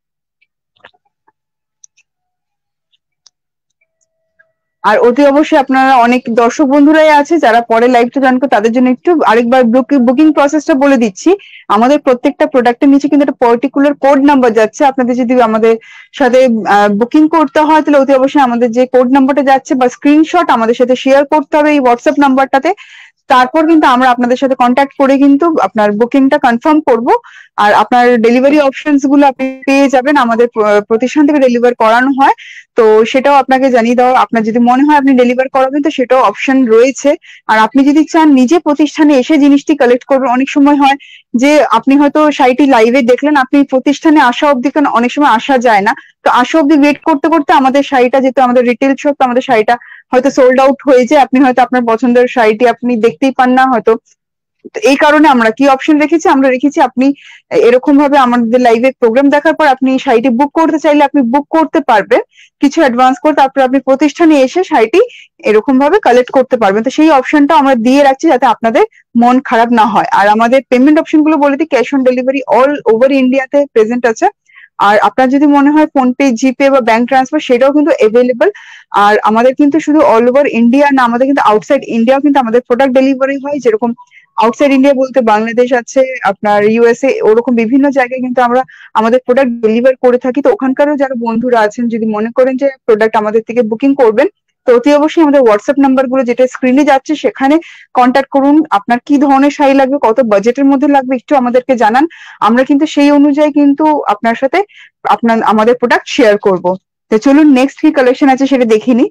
আর অতি অবশ্যই আপনারা অনেক দর্শক বন্ধুরাই আছে যারা পরে লাইভটা জয়েন করে, তাদের জন্য একটু আরেকবার বুকিং প্রসেসটা বলে দিচ্ছি। আমাদের প্রত্যেকটা প্রোডাক্টের নিচে কিন্তু একটা পার্টিকুলার কোড নাম্বার যাচ্ছে। আপনাদের যদি আমাদের সাথে বুকিং করতে হয় তাহলে অতি অবশ্যই আমাদের যে কোড নাম্বারটা যাচ্ছে বা স্ক্রিনশট আমাদের সাথে শেয়ার করতে হবে এই হোয়াটসঅ্যাপ নাম্বারটাতে। তারপর কিন্তু আমরা আপনাদের সাথে কন্ট্যাক্ট করে কিন্তু আপনার বুকিংটা কনফার্ম করব। আর আপনার ডেলিভারি অপশনস গুলো আপনি পেয়ে যাবেন, আমাদের প্রতিষ্ঠান থেকে ডেলিভার করানো হয়, তো সেটাও আপনাকে জানিয়ে দেওয়া। আপনার যদি মনে হয় আপনি ডেলিভার করাবেন তো সেটাও অপশন রয়েছে। আর আপনি যদি চান নিজে প্রতিষ্ঠানে এসে জিনিসটি কালেক্ট করবেন, অনেক সময় হয় যে আপনি হয়তো শাড়িটি লাইভে দেখলেন, আপনি প্রতিষ্ঠানে আসা অব্দি, কারণ অনেক সময় আসা যায় না, তো আসা অব্দি ওয়েট করতে করতে আমাদের শাড়িটা, যেহেতু আমাদের রিটেল শপ, তো আমাদের শাড়িটা হয়তো সোল্ড আউট হয়ে যায়, আপনি হয়তো আপনার পছন্দের শাড়িটি আপনি দেখতেই পান না হয়তো। তো এই কারণে আমরা কি অপশন রেখেছি, আমরা রেখেছি আপনি এরকম ভাবে আমাদের লাইভে প্রোগ্রাম দেখার পর আপনি শাড়িটি বুক করতে চাইলে আপনি বুক করতে পারবেন কিছু অ্যাডভান্স করে, তারপর আপনি প্রতিষ্ঠানে এসে শাড়িটি এরকম ভাবে কালেক্ট করতে পারবেন। তো সেই অপশনটা আমরা দিয়ে রাখছি যাতে আপনাদের মন খারাপ না হয়। আর আমাদের পেমেন্ট অপশন গুলো বলে দিই, cash on delivery all over ইন্ডিয়াতে প্রেজেন্ট আছে। আর আপনার যদি মনে হয় ফোনপে, জিপে বা ব্যাংক ট্রান্সফার সেটাও কিন্তু এভেলেবল। আর আমাদের কিন্তু শুধু অল ওভার ইন্ডিয়া না, আমাদের কিন্তু আউটসাইড ইন্ডিয়াও কিন্তু আমাদের প্রোডাক্ট ডেলিভারি হয়। যেরকম আউটসাইড ইন্ডিয়া বলতে বাংলাদেশ আছে, আপনার ইউএসএ, ওরকম বিভিন্ন জায়গায় কিন্তু আমরা আমাদের প্রোডাক্ট ডেলিভার করে থাকি। তো ওখানকারও যারা বন্ধুরা আছেন যদি মনে করেন যে প্রোডাক্ট আমাদের থেকে বুকিং করবেন, তো অতি অবশ্যই আমাদের হোয়াটসঅ্যাপ নাম্বার গুলো যেটা স্ক্রিনে যাচ্ছে সেখানে কন্ট্যাক্ট করুন। আপনার কি ধরনের শাড়ি লাগবে, কত বাজেটের মধ্যে লাগবে একটু আমাদেরকে জানান, আমরা কিন্তু সেই অনুযায়ী কিন্তু আপনার সাথে আমাদের প্রোডাক্ট শেয়ার করব। তো চলুন নেক্সট কি কালেকশন আছে সেটা দেখে নিই।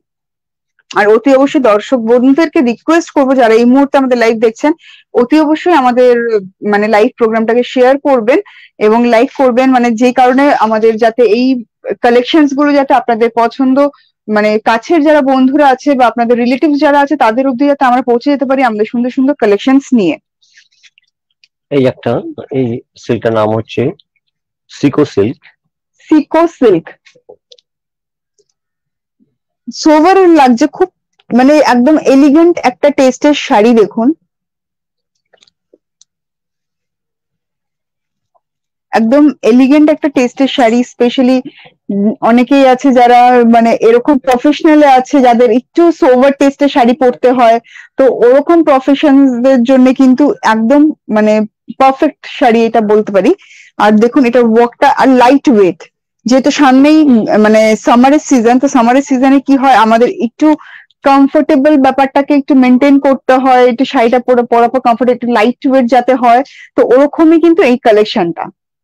আর অতি অবশ্যই দর্শক বন্ধুদেরকে রিকোয়েস্ট করবো যারা এই মুহূর্তে আমাদের লাইভ দেখছেন, অতি অবশ্যই আমাদের মানে লাইভ প্রোগ্রামটাকে শেয়ার করবেন এবং লাইক করবেন, মানে যে কারণে আমাদের যাতে এই কালেকশনস গুলো যাতে আপনাদের পছন্দ, মানে কাছের যারা বন্ধুরা আছে বা আপনাদের রিলেটিভ যারা আছে তাদের অব্দি যাতে আমরা পৌঁছে যেতে পারি আমাদের সুন্দর সুন্দর কালেকশনস নিয়ে। এই একটা, এই সিল্কটার নাম হচ্ছে সিকো সিল্ক। সিকো সিল্ক সোভার লাগছে খুব, মানে একদম এলিগেন্ট একটা টেস্টের শাড়ি। দেখুন একদম এলিগেন্ট একটা টেস্টের শাড়ি, স্পেশালি অনেকেই আছে যারা মানে এরকম প্রফেশনালে আছে যাদের একটু সোভার টেস্টের শাড়ি পরতে হয়, তো ওরকম প্রফেশনদের জন্য কিন্তু একদম মানে পারফেক্ট শাড়ি এটা বলতে পারি। আর দেখুন এটার ওয়ার্কটা আর লাইট ওয়েট, যেহেতু সামনেই মানে সামারের সিজন, তো সামারের সিজনে কি হয় আমাদের একটু কমফোর্টেবল ব্যাপারটাকে একটু মেনটেন করতে হয়, একটু শাড়িটা পরার পর কমফোর্ট, একটু লাইট ওয়েট যাতে হয়, তো ওরকমই কিন্তু এই কালেকশনটা।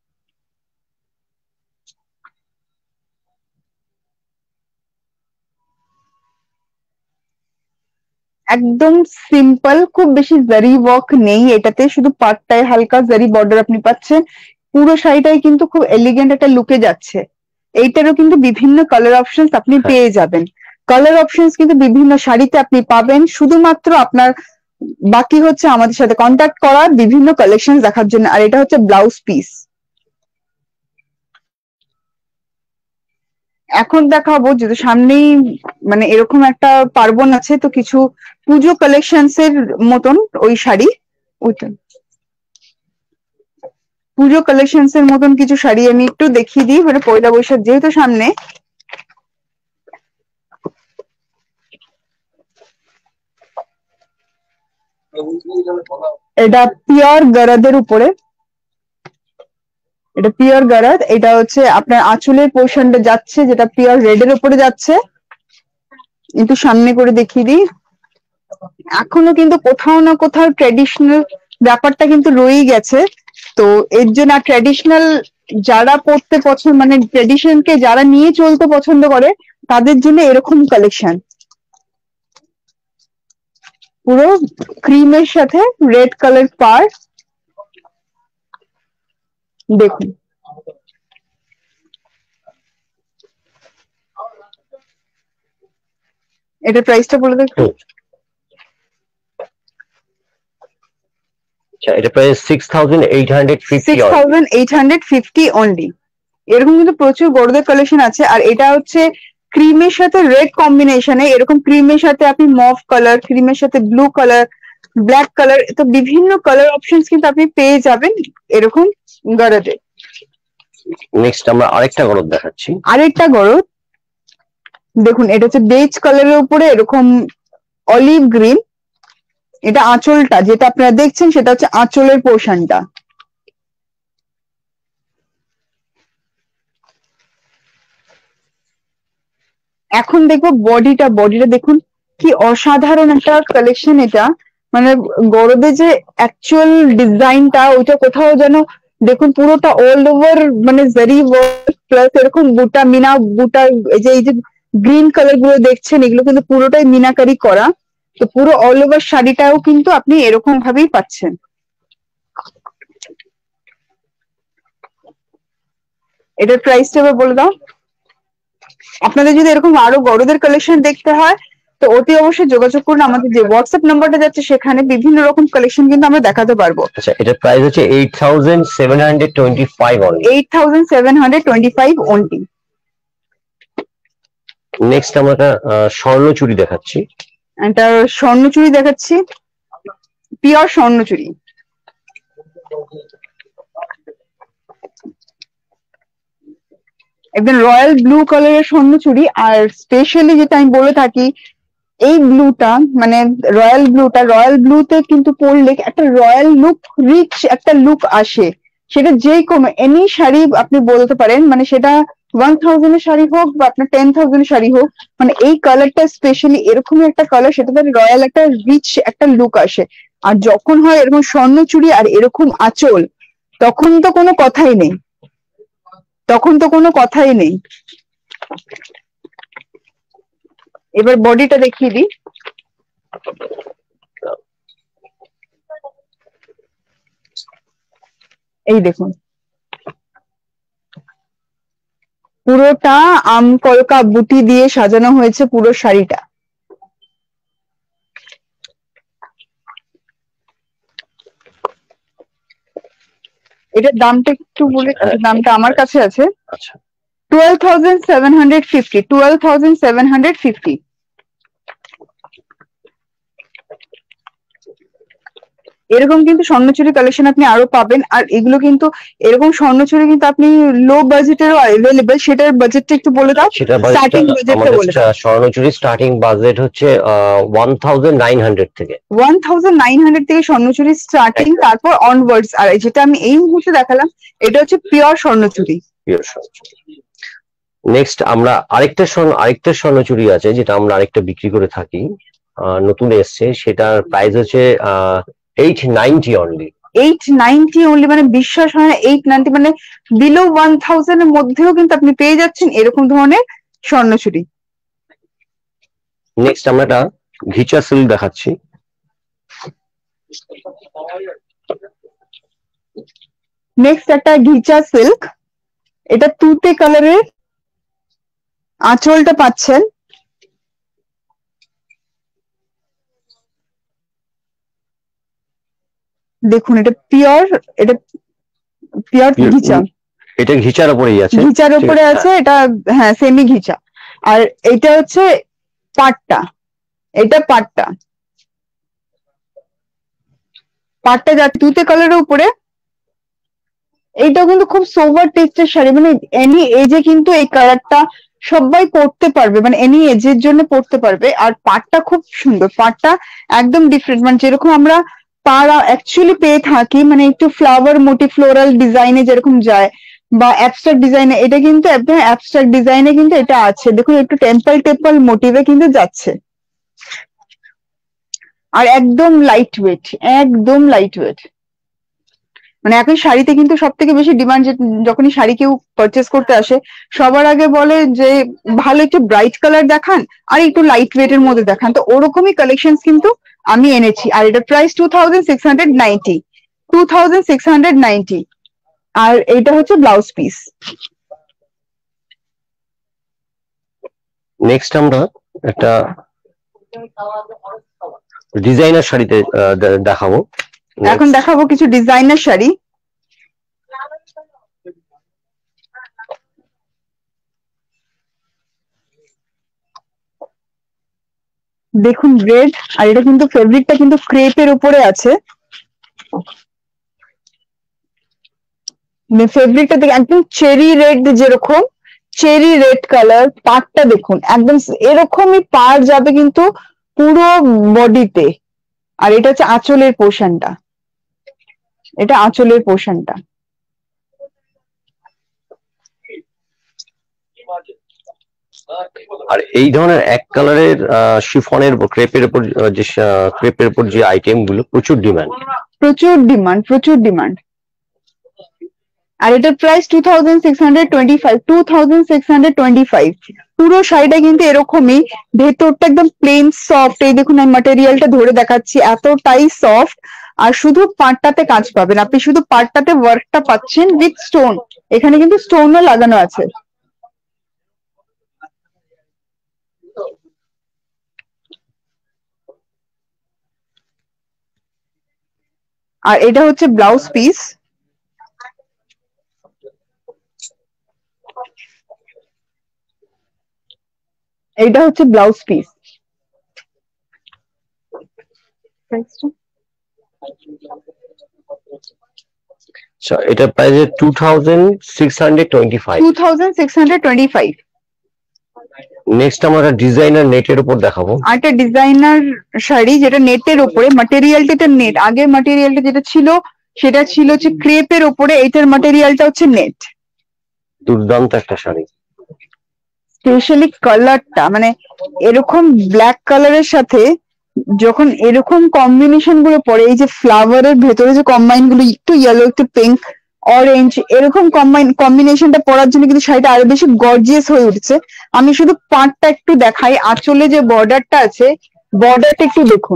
একদম সিম্পল, খুব বেশি জারি ওয়ার্ক নেই এটাতে, শুধু পাটটায় হালকা জারি বর্ডার আপনি পাচ্ছেন। পুরো শাড়িটাই কিন্তু খুব এলিগেন্ট একটা লুকে যাচ্ছে। এইটারও কিন্তু বিভিন্ন কালার অপশনস আপনি পেয়ে যাবেন। কালার অপশনস কিন্তু বিভিন্ন শাড়িতে আপনি পাবেন, শুধুমাত্র আপনার বাকি হচ্ছে আমাদের সাথে কন্ট্যাক্ট করার বিভিন্ন কালেকশন দেখার জন্য। আর এটা হচ্ছে ব্লাউজ পিস। এখন দেখাবো যেহেতু সামনেই মানে এরকম একটা পার্বণ আছে, তো কিছু পুজো কালেকশনস এর মতন ওই শাড়ি, ওইটা পুজো কালেকশনস এর মতন কিছু শাড়ি আমি একটু দেখিয়ে দিই, মানে পয়লা বৈশাখ যেহেতু সামনে। এটা পিওর গরদের উপরে, এটা পিওর গারাত, এটা হচ্ছে আপনার আঁচলের পোর্শনটা যাচ্ছে যেটা পিওর রেড এর উপরে যাচ্ছে। একটু সামনে করে দেখিয়ে দিই, এখনো কিন্তু কোথাও না কোথাও ট্রেডিশনাল ব্যাপারটা কিন্তু রয়েই গেছে। তো এর জন্য ট্রেডিশনাল যারা পড়তে পছন্দ, মানে ট্রেডিশনকে যারা নিয়ে চলতে পছন্দ করে তাদের জন্য এরকম কালেকশন, পুরো ক্রিমের সাথে রেড কালার পার। দেখুন এটা প্রাইসটা বলে দেখুন। এটা প্রাইস 6850 6850 অনলি। এরকম কিন্তু প্রচুর বড়দের কালেকশন আছে। আর এটা হচ্ছে ক্রিমের সাথে রেড কম্বিনেশনে, এরকম ক্রিমের সাথে আপনি মভ কালার, ক্রিমের সাথে ব্লু কালার, ব্ল্যাক কালার, তো বিভিন্ন কালার অপশনস কিন্তু আপনি পেয়ে যাবেন এরকম গরদে। নেক্সট আমরা আরেকটা গরদ দেখাচ্ছি। আরেকটা গরদ দেখুন, এটা হচ্ছে বেজ কালারের উপরে এরকম অলিভ গ্রিন। এটা আঁচলটা যেটা আপনারা দেখছেন সেটা হচ্ছে আঁচলের পোর্শনটা। এখন দেখবো বডিটা, বডিটা দেখুন কি অসাধারণ একটা কালেকশন এটা। মানে গরদে যে অ্যাকচুয়াল ডিজাইনটা ওইটা কোথাও যেন দেখুন পুরোটা অল ওভার, মানে জারি ওয়ার্ক প্লাস এরকম বুটা মিনা বুটা, এই যে গ্রিন কালার গুলো দেখছেন এগুলো কিন্তু পুরোটাই মিনাকারি করা। তো পুরো অল ওভার শাড়িটাও কিন্তু আপনি এরকম ভাবেই পাচ্ছেন। এটার প্রাইসটা এবার বলে দাও। আপনাদের যদি এরকম আরো গরদের কালেকশন দেখতে হয় তো অতি অবশ্যই যোগাযোগ করুন, আমাদের যে হোয়াটসঅ্যাপ নাম্বারটা যাচ্ছে সেখানে বিভিন্ন রকম কালেকশন কিন্তু আমরা দেখাতে পারবো। আচ্ছা, এটার প্রাইস হচ্ছে 8725 অনলি। 8725 অনলি। নেক্সট আমরা একটা স্বর্ণচুরি দেখাচ্ছি। এটা স্বর্ণচুরি দেখাচ্ছি, পিওর স্বর্ণচুরি। একদম রয়্যাল ব্লু কালারের স্বর্ণচুরি। আর স্পেশালি যেটা আমি বলে থাকি, এই ব্লুটা মানে রয়্যাল ব্লুতে কিন্তু পরলে একটা রয়্যাল লুক, রিচ একটা লুক আসে। সেটা যে কোনো এনি শাড়ি আপনি বলতে পারেন, মানে সেটা 1000 এর শাড়ি হোক বা আপনার 10,000 এর শাড়ি হোক, মানে এই কালারটা স্পেশালি এরকমই একটা কালার, সেটাতে রয়্যাল একটা রিচ একটা লুক আসে। আর যখন হয় এরকম স্বর্ণচুরি আর এরকম আঁচল, তখন তো কোনো কথাই নেই, তখন তো কোনো কথাই নেই। এবার বডিটা দেখিয়ে দিই। এই দেখুন পুরোটা আম কলকা বুটি দিয়ে সাজানো হয়েছে পুরো শাড়িটা। এটার দামটা একটু বলে, দামটা আমার কাছে আছে। আচ্ছা, 12,750। 12,750। এরকম কিন্তু স্বর্ণচুরি কালেকশন আপনি আরো পাবেন। আর এগুলো কিন্তু এরকম স্বর্ণচুরি কিন্তু আপনি লো বাজেটেরও অ্যাভেলেবেল। সেটার বাজেটটা একটু বলে দাও, সেটা স্টার্টিং বাজেটটা বলে দাও। স্বর্ণচুরি স্টার্টিং বাজেট হচ্ছে 1900 থেকে। 1900 থেকে স্বর্ণচুরি স্টার্টিং, তারপর অনওয়ার্ডস। আর যেটা আমি এই মুহূর্তে দেখালাম এটা হচ্ছে পিওর স্বর্ণচুরি। নেক্সট আমরা আরেকটা স্বর্ণচুরি আছে যেটা আমরা আরেকটা বিক্রি করে থাকি, নতুন এসছে, সেটার প্রাইস হচ্ছে 890 অনলি। 890 অনলি, মানে বিশ্বাস হয় না, 890 মানে বিলো 1000 এর মধ্যেও কিন্তু আপনি পেয়ে যাচ্ছেন এরকম ধরনের স্বর্ণচুরি। নেক্সট আমরা একটা ঘিচা সিল্ক দেখাচ্ছি। নেক্সট একটা ঘিচা সিল্ক, এটা তুতে কালারের, আঁচলটা পাচ্ছেন দেখুন, এটা পিওর ঘিচা। এটা ঘিচার উপরেই আছে, ঘিচার উপরে আছে এটা, হ্যাঁ সেমি ঘিচা। আর এটা হচ্ছে পাটটা, এটা পাটটা যাচ্ছে তুতে কালারের উপরে। এইটাও কিন্তু খুব সোভার টেক্সচার শাড়ি, মানে এনি এজে কিন্তু এই কালারটা সবাই পরতে পারবে, মানে এনি এজের জন্য পরতে পারবে। আর পাটটা খুব সুন্দর, পাটটা একদম ডিফারেন্ট, মানে যেরকম আমরা পাড় অ্যাকচুয়ালি পেয়ে থাকি, মানে একটু ফ্লাওয়ার মোটিভ ফ্লোরাল ডিজাইনে যেরকম যায়, বা অ্যাবস্ট্রাক্ট ডিজাইনে, এটা কিন্তু একদম অ্যাবস্ট্রাক্ট ডিজাইনে কিন্তু এটা আছে, দেখুন একটু টেম্পল টেম্পল মোটিভে কিন্তু যাচ্ছে, আর একদম লাইট ওয়েট, একদম লাইট ওয়েট। মানে এখন শাড়িতে কিন্তু সব থেকে বেশি ডিমান্ড, যখনই শাড়ি কেউ পারচেস করতে আসে সবার আগে বলে যে ভালো একটু ব্রাইট কালার দেখান আর একটু লাইট ওয়েট এর মধ্যে দেখান, তো ওরকমই কালেকশন কিন্তু আমি এনেছি। আর এটা প্রাইস 2690, 2690। আর এটা হচ্ছে ব্লাউজ পিস। নেক্সট আমরা একটা ডিজাইনার শাড়িতে দেখাবো। এখন দেখাবো কিছু ডিজাইনার শাড়ি। দেখুন রেড, আর এটা কিন্তু ফেব্রিকটা কিন্তু ক্রেপের উপরে আছে, ফেব্রিকটা দেখে একদম চেরি রেড, যেরকম চেরি রেড কালার। পাড়টা দেখুন একদম এরকমই পাড় যাবে কিন্তু পুরো বডিতে। আর এটা হচ্ছে আঁচলের পোর্শনটা, এটা আঁচলের পোর্শনটা। আর এই ধরনের এক কালারের শিফনের ক্রেপের উপর যে আইটেম গুলো প্রচুর ডিমান্ড, প্রচুর ডিমান্ড, প্রচুর ডিমান্ড। আর এটার প্রাইস 2625, 2625। পুরো শাড়িটা কিন্তু এরকমই, ভেতরটা একদম প্লেন সফট। এই দেখুন আমি ম্যাটেরিয়ালটা ধরে দেখাচ্ছি, এতটাই সফট। আর শুধু পাড়টাতে কাজ পাবেন আপনি, শুধু পাড়টাতে ওয়ার্কটা পাচ্ছেন উইথ স্টোন, এখানে কিন্তু স্টোনও লাগানো আছে। আর এটা হচ্ছে ব্লাউজ পিস। এটা হচ্ছে ব্লাউজ পিস। আচ্ছা, এটা প্রাইস 2625। 2625। নেক্সট আমরা ডিজাইনার নেটের উপর দেখাবো। আর একটা ডিজাইনার শাড়ি যেটা নেটের উপরে, ম্যাটেরিয়ালটা নেট। আগে ম্যাটেরিয়ালটা যেটা ছিল সেটা ছিল হচ্ছে ক্রেপের উপরে, এইটার ম্যাটেরিয়ালটা হচ্ছে নেট। দুর্দান্ত একটা শাড়ি, স্পেশালি কালারটা, মানে এরকম ব্ল্যাক কালারের সাথে যখন এরকম কম্বিনেশন গুলো পড়ে, এই যে ফ্লাওয়ারের ভেতরে যে কম্বাইন গুলো, একটু ইয়েলো একটু পিঙ্ক অরেঞ্জ, এরকম কম্বিনেশনটা পড়ার জন্য কিন্তু শাড়িটা আরো বেশি গর্জিয়াস হয়ে উঠছে। আমি শুধু পাড়টা একটু দেখাই, আঁচলে যে বর্ডারটা আছে বর্ডারটা একটু দেখুন।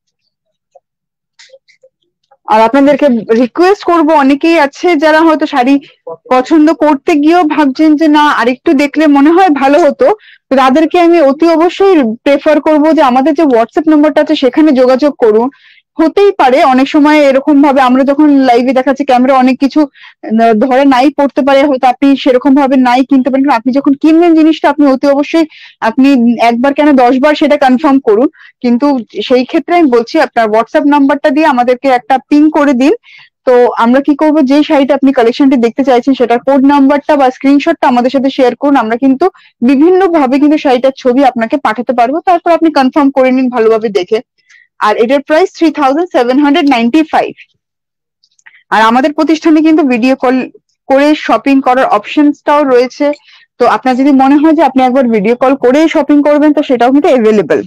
আর আপনাদেরকে রিকোয়েস্ট করব, অনেকেই আছে যারা হয়তো শাড়ি পছন্দ করতে গিয়েও ভাবছেন যে না আরেকটু দেখলে মনে হয় ভালো হতো, তো তাদেরকে আমি অতি অবশ্যই প্রেফার করব যে আমাদের যে হোয়াটসঅ্যাপ নম্বরটা আছে সেখানে যোগাযোগ করুন। হতেই পারে অনেক সময় এরকম ভাবে আমরা যখন লাইভে দেখাচ্ছি ক্যামেরা অনেক কিছু ধরে নাই পড়তে পারে, হয়তো আপনি সেরকম ভাবে নাই কিনতে পারেন, কিন্তু আপনি যখন কিনবেন জিনিসটা আপনি অতি অবশ্যই আপনি একবার কেন 10 বার সেটা কনফার্ম করুন। কিন্তু সেই ক্ষেত্রে আমি বলছি আপনার হোয়াটসঅ্যাপ নাম্বারটা দিয়ে আমাদেরকে একটা পিং করে দিন, তো আমরা কি করব, যে শাড়িটা আপনি কালেকশনটি দেখতে চাইছেন সেটার কোড নাম্বারটা বা স্ক্রিনশটটা আমাদের সাথে শেয়ার করুন। আমরা কিন্তু বিভিন্ন ভাবে কিন্তু শাড়িটার ছবি আপনাকে পাঠাতে পারবো, তারপর আপনি কনফার্ম করে নিন ভালোভাবে দেখে। আর এটার প্রাইস 3795। আর আমাদের প্রতিষ্ঠানে কিন্তু ভিডিও কল করে শপিং করার অপশনসটাও রয়েছে, তো আপনার যদি মনে হয় যে আপনি একবার ভিডিও কল করে শপিং করবেন তো সেটাও কিন্তু অ্যাভেলেবল।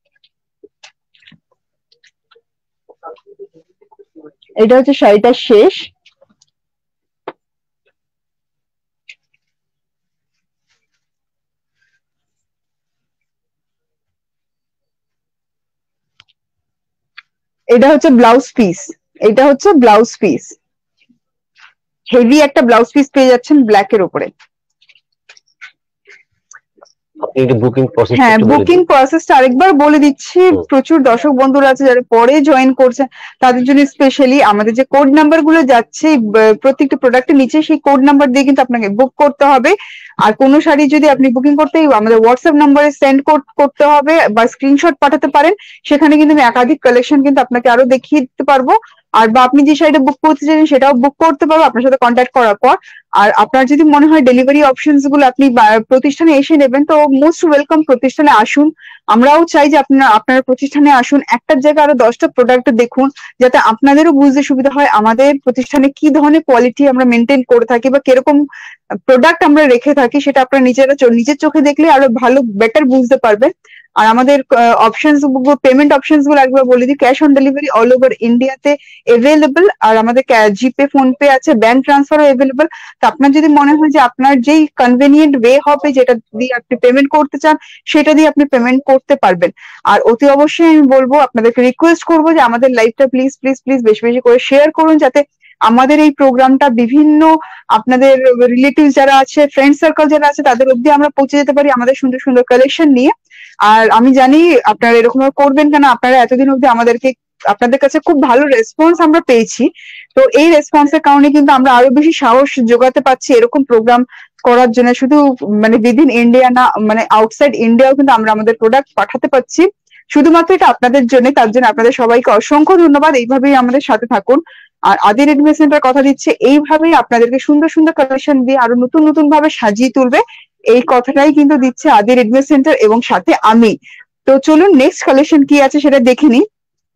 এটা হচ্ছে শাড়িটার শেষ। এটা হচ্ছে ব্লাউজ পিস, এটা হচ্ছে ব্লাউজ পিস। হেভি একটা ব্লাউজ পিস পেয়ে যাচ্ছেন ব্ল্যাক এর উপরে। হ্যাঁ, বুকিং প্রসেসটা আরেকবার বলে দিচ্ছি, প্রচুর দর্শক বন্ধুরা আছে যারা পরে জয়েন করছেন তাদের জন্য স্পেশালি আমাদের যে কোড নাম্বার গুলো যাচ্ছে প্রত্যেকটা প্রোডাক্টের নিচে, সেই কোড নাম্বার দিয়ে কিন্তু আপনাকে বুক করতে হবে। আর কোনো শাড়ি যদি আপনি বুকিং করতে আমাদের হোয়াটসঅ্যাপ নাম্বারে সেন্ড করতে হবে বা স্ক্রিনশট পাঠাতে পারেন, সেখানে কিন্তু আমি একাধিক কালেকশন কিন্তু আপনাকে আরো দেখিয়ে দিতে পারবো। আর বা আপনি যে শাড়িটা বুক করতে চাইছেন সেটাও বুক করতে পারবো আপনার সাথে কন্ট্যাক্ট করার পর। আর আপনার যদি মনে হয় ডেলিভারি অপশনস গুলো আপনি প্রতিষ্ঠানে এসে নেবেন, তো মোস্ট ওয়েলকাম, প্রতিষ্ঠানে আসুন। আমরাও চাই যে আপনার প্রতিষ্ঠানে আসুন, একটার জায়গায় আরো 10টা প্রোডাক্ট দেখুন, যাতে আপনাদেরও বুঝতে সুবিধা হয় আমাদের প্রতিষ্ঠানে কি ধরনের কোয়ালিটি আমরা মেনটেন করে থাকি বা কিরকম প্রোডাক্ট আমরা রেখে থাকি, সেটা আপনারা নিজের চোখে দেখলে আরো ভালো বেটার বুঝতে পারবেন। আর আমাদের অপশনস, পেমেন্ট অপশনস গুলো একবার বলে দিই, cash on delivery all over ইন্ডিয়াতে এভেলেবল, আর আমাদের জিপে, ফোন পে আছে, ব্যাংক ট্রান্সফারও এভেলেবল। তো আপনার যদি মনে হয় যে আপনার যেই কনভেনিয়েন্ট ওয়ে হবে, যেটা দিয়ে আপনি পেমেন্ট করতে চান, সেটা দিয়ে আপনি পেমেন্ট করতে পারবেন। আর অতি অবশ্যই আমি বলবো, আপনাদেরকে রিকোয়েস্ট করবো যে আমাদের লাইভটা প্লিজ প্লিজ প্লিজ বেশি বেশি করে শেয়ার করুন, যাতে আমাদের এই প্রোগ্রামটা বিভিন্ন আপনাদের রিলেটিভ যারা আছে, ফ্রেন্ড সার্কেল যারা আছে, তাদের অব্দি আমরা পৌঁছে যেতে পারি আমাদের সুন্দর সুন্দর কালেকশন নিয়ে। আর আমি জানি আপনারা এরকম করবেন, কেন আপনারা এতদিন অব্দি আপনাদের কাছে খুব ভালো রেসপন্স আমরা পেয়েছি। তো এই রেসপন্সের কারণে কিন্তু আমরা আরো বেশি সাহস যোগাতে পারছি এরকম প্রোগ্রাম করার জন্য। শুধু মানে উইদিন ইন্ডিয়া না, মানে আউটসাইড ইন্ডিয়াও কিন্তু আমরা আমাদের প্রোডাক্ট পাঠাতে পারছি, শুধুমাত্র এটা আপনাদের জন্য। তার জন্য আপনাদের সবাইকে অসংখ্য ধন্যবাদ। এইভাবেই আমাদের সাথে থাকুন। আর আদি রেডমি সেন্টার কথা দিচ্ছে এইভাবেই আপনাদেরকে সুন্দর সুন্দর কালেকশন দিয়ে আরো নতুন নতুন ভাবে সাজিয়ে তুলবে, এই কথাটাই কিন্তু দিচ্ছে আদি রেডমি সেন্টার এবং সাথে আমি। তো চলুন নেক্সট কালেকশন কি আছে সেটা দেখে নিই।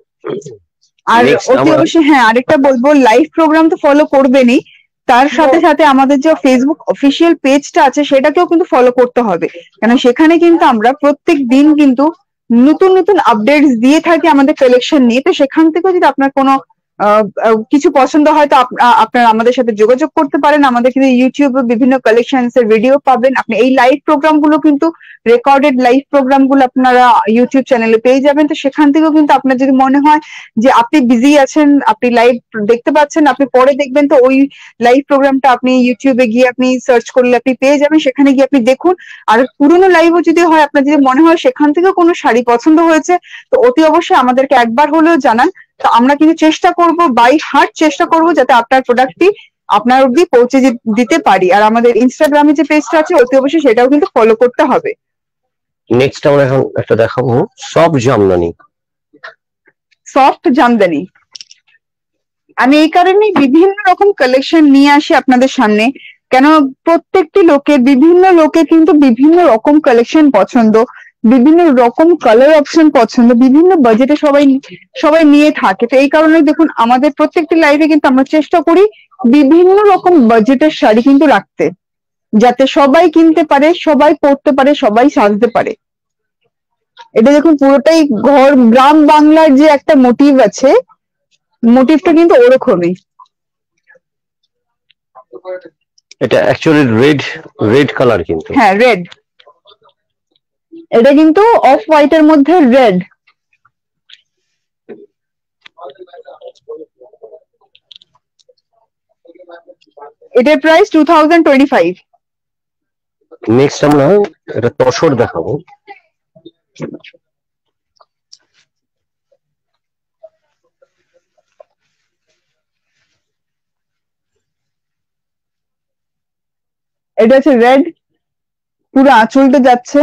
আর অতি অবশ্যই হ্যাঁ, আরেকটা বলবো, লাইভ প্রোগ্রাম তো ফলো করবেনই, তার সাথে সাথে আমাদের যে ফেসবুক অফিসিয়াল পেজটা আছে সেটাকেও কিন্তু ফলো করতে হবে, কেন সেখানে কিন্তু আমরা প্রত্যেক দিন কিন্তু নতুন নতুন আপডেটস দিয়ে থাকি আমাদের কালেকশন নিয়ে। তো সেখান থেকে যদি আপনার কোনো কিছু পছন্দ হয়, তো আপনারা আমাদের সাথে যোগাযোগ করতে পারেন। আমাদের কিন্তু ইউটিউবে বিভিন্ন কালেকশনস এর ভিডিও পাবেন। আপনি এই লাইভ প্রোগ্রাম গুলো কিন্তু রেকর্ডেড লাইভ প্রোগ্রাম গুলো আপনারা ইউটিউব চ্যানেলে পেয়ে যাবেন। তো সেখান থেকেও কিন্তু আপনার যদি মনে হয় যে আপনি বিজি আছেন, আপনি লাইভ দেখতে পাচ্ছেন, আপনি পরে দেখবেন, তো ওই লাইভ প্রোগ্রামটা আপনি ইউটিউবে গিয়ে আপনি সার্চ করলে আপনি পেয়ে যাবেন, সেখানে গিয়ে আপনি দেখুন। আর পুরোনো লাইভও যদি হয়, আপনার যদি মনে হয় সেখান থেকেও কোনো শাড়ি পছন্দ হয়েছে, তো অতি অবশ্যই আমাদেরকে একবার হলেও জানান। তো আমরা কিন্তু চেষ্টা করব, বাই হার্ট চেষ্টা করব, যাতে আপনার প্রোডাক্টটি আপনার অব্দি পৌঁছে দিতে পারি। আর আমাদের ইনস্টাগ্রামে যে পেজটা আছে অতি অবশ্যই সেটাও কিন্তু ফলো করতে হবে। নেক্সট আমরা এখন একটা দেখাবো সফট জামদানি। সফট জামদানি আমি এই কারণেই বিভিন্ন রকম কালেকশন নিয়ে আসি আপনাদের সামনে, কেন প্রত্যেকটি বিভিন্ন লোকের কিন্তু বিভিন্ন রকম কালেকশন পছন্দ, বিভিন্ন রকম কালার অপশন পছন্দ, বিভিন্ন বাজেটে সবাই নিয়ে থাকে। তো এই কারণে দেখুন আমাদের প্রত্যেকটি লাইভে কিন্তু আমরা চেষ্টা করি বিভিন্ন রকম বাজেটের শাড়ি কিন্তু রাখতে, যাতে সবাই কিনতে পারে, সবাই পড়তে পারে, সবাই সাজতে পারে। এটা দেখুন পুরোটাই গ্রাম বাংলার যে একটা মোটিভ আছে, মোটিভটা কিন্তু ওরকমই। এটা অ্যাকচুয়ালি রেড কালার, কিন্তু হ্যাঁ রেড, এটা কিন্তু অফ হোয়াইট এর মধ্যে রেড। এটার প্রাইস 2025। নেক্সট আমরা এটা তসর দেখাবো। এটা হচ্ছে রেড, পুরো আঁচলটা যাচ্ছে।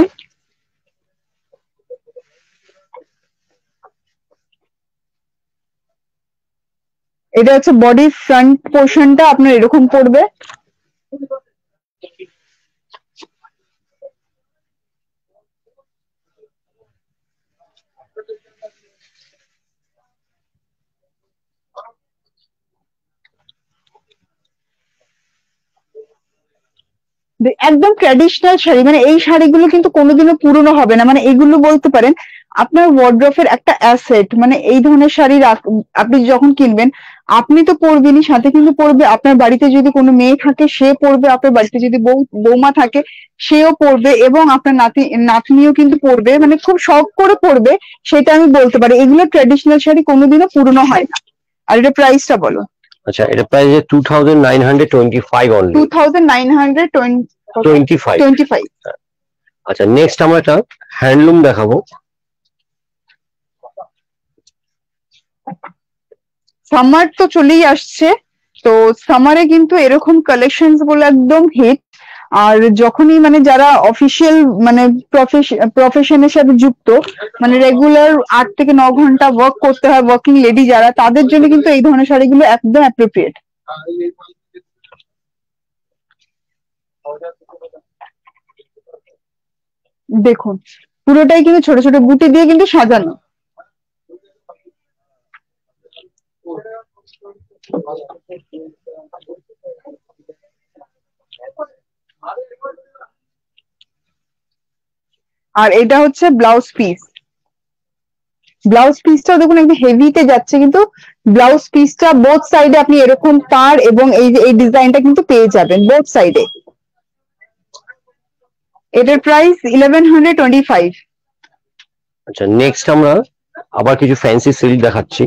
এটা হচ্ছে বডি ফ্রন্ট পোর্শনটা আপনার এরকম পড়বে, একদম ট্র্যাডিশনাল শাড়ি। মানে এই শাড়িগুলো কিন্তু কোনোদিনও পুরনো হবে না, মানে এগুলো বলতে পারেন আপনার ওয়ার্ড্রোবের একটা অ্যাসেট। মানে এই ধরনের শাড়ি আপনি যখন কিনবেন, আপনি তো পরবেনই, সাথে কিন্তু পরবে আপনার বাড়িতে যদি কোনো মেয়ে থাকে সে পরবে, আপনার বাড়িতে যদি বৌমা থাকে সেও পরবে, এবং আপনার নাতনিও কিন্তু পরবে, মানে খুব শখ করে পরবে, সেটা আমি বলতে পারি। এগুলো ট্র্যাডিশনাল শাড়ি কোনোদিনও পুরনো হয় না। আর এটা প্রাইসটা বলো। আচ্ছা, এটা প্রাইস 2925 অনলি। 2925। আচ্ছা, নেক্সট আমরা একটা হ্যান্ডলুম দেখাবো। সামার তো চলেই আসছে, তো সামারে কিন্তু এরকম কালেকশনস গুলো একদম হিট। আর যখনই মানে যারা অফিসিয়াল মানে প্রফেশনের সাথে যুক্ত, মানে রেগুলার 8 থেকে 9 ঘন্টা ওয়ার্ক করতে হয়, ওয়ার্কিং লেডি যারা, তাদের জন্য কিন্তু এই ধরনের শাড়িগুলো একদম অ্যাপ্রোপ্রিয়েট। দেখুন পুরোটাই কিন্তু ছোট ছোট বুটি দিয়ে কিন্তু সাজানো। আর এটা হচ্ছে ব্লাউজ পিস। ব্লাউজ পিসটা দেখুন একদম হেভিতে যাচ্ছে, কিন্তু ব্লাউজ পিসটা বোথ সাইডে আপনি এরকম পার এবং এই যে এই ডিজাইনটা কিন্তু পেয়ে যাবেন বোথ সাইডে। এটার প্রাইস 1125। আচ্ছা, নেক্সট আমরা আবার কিছু ফ্যান্সি সিল্ক দেখাচ্ছি।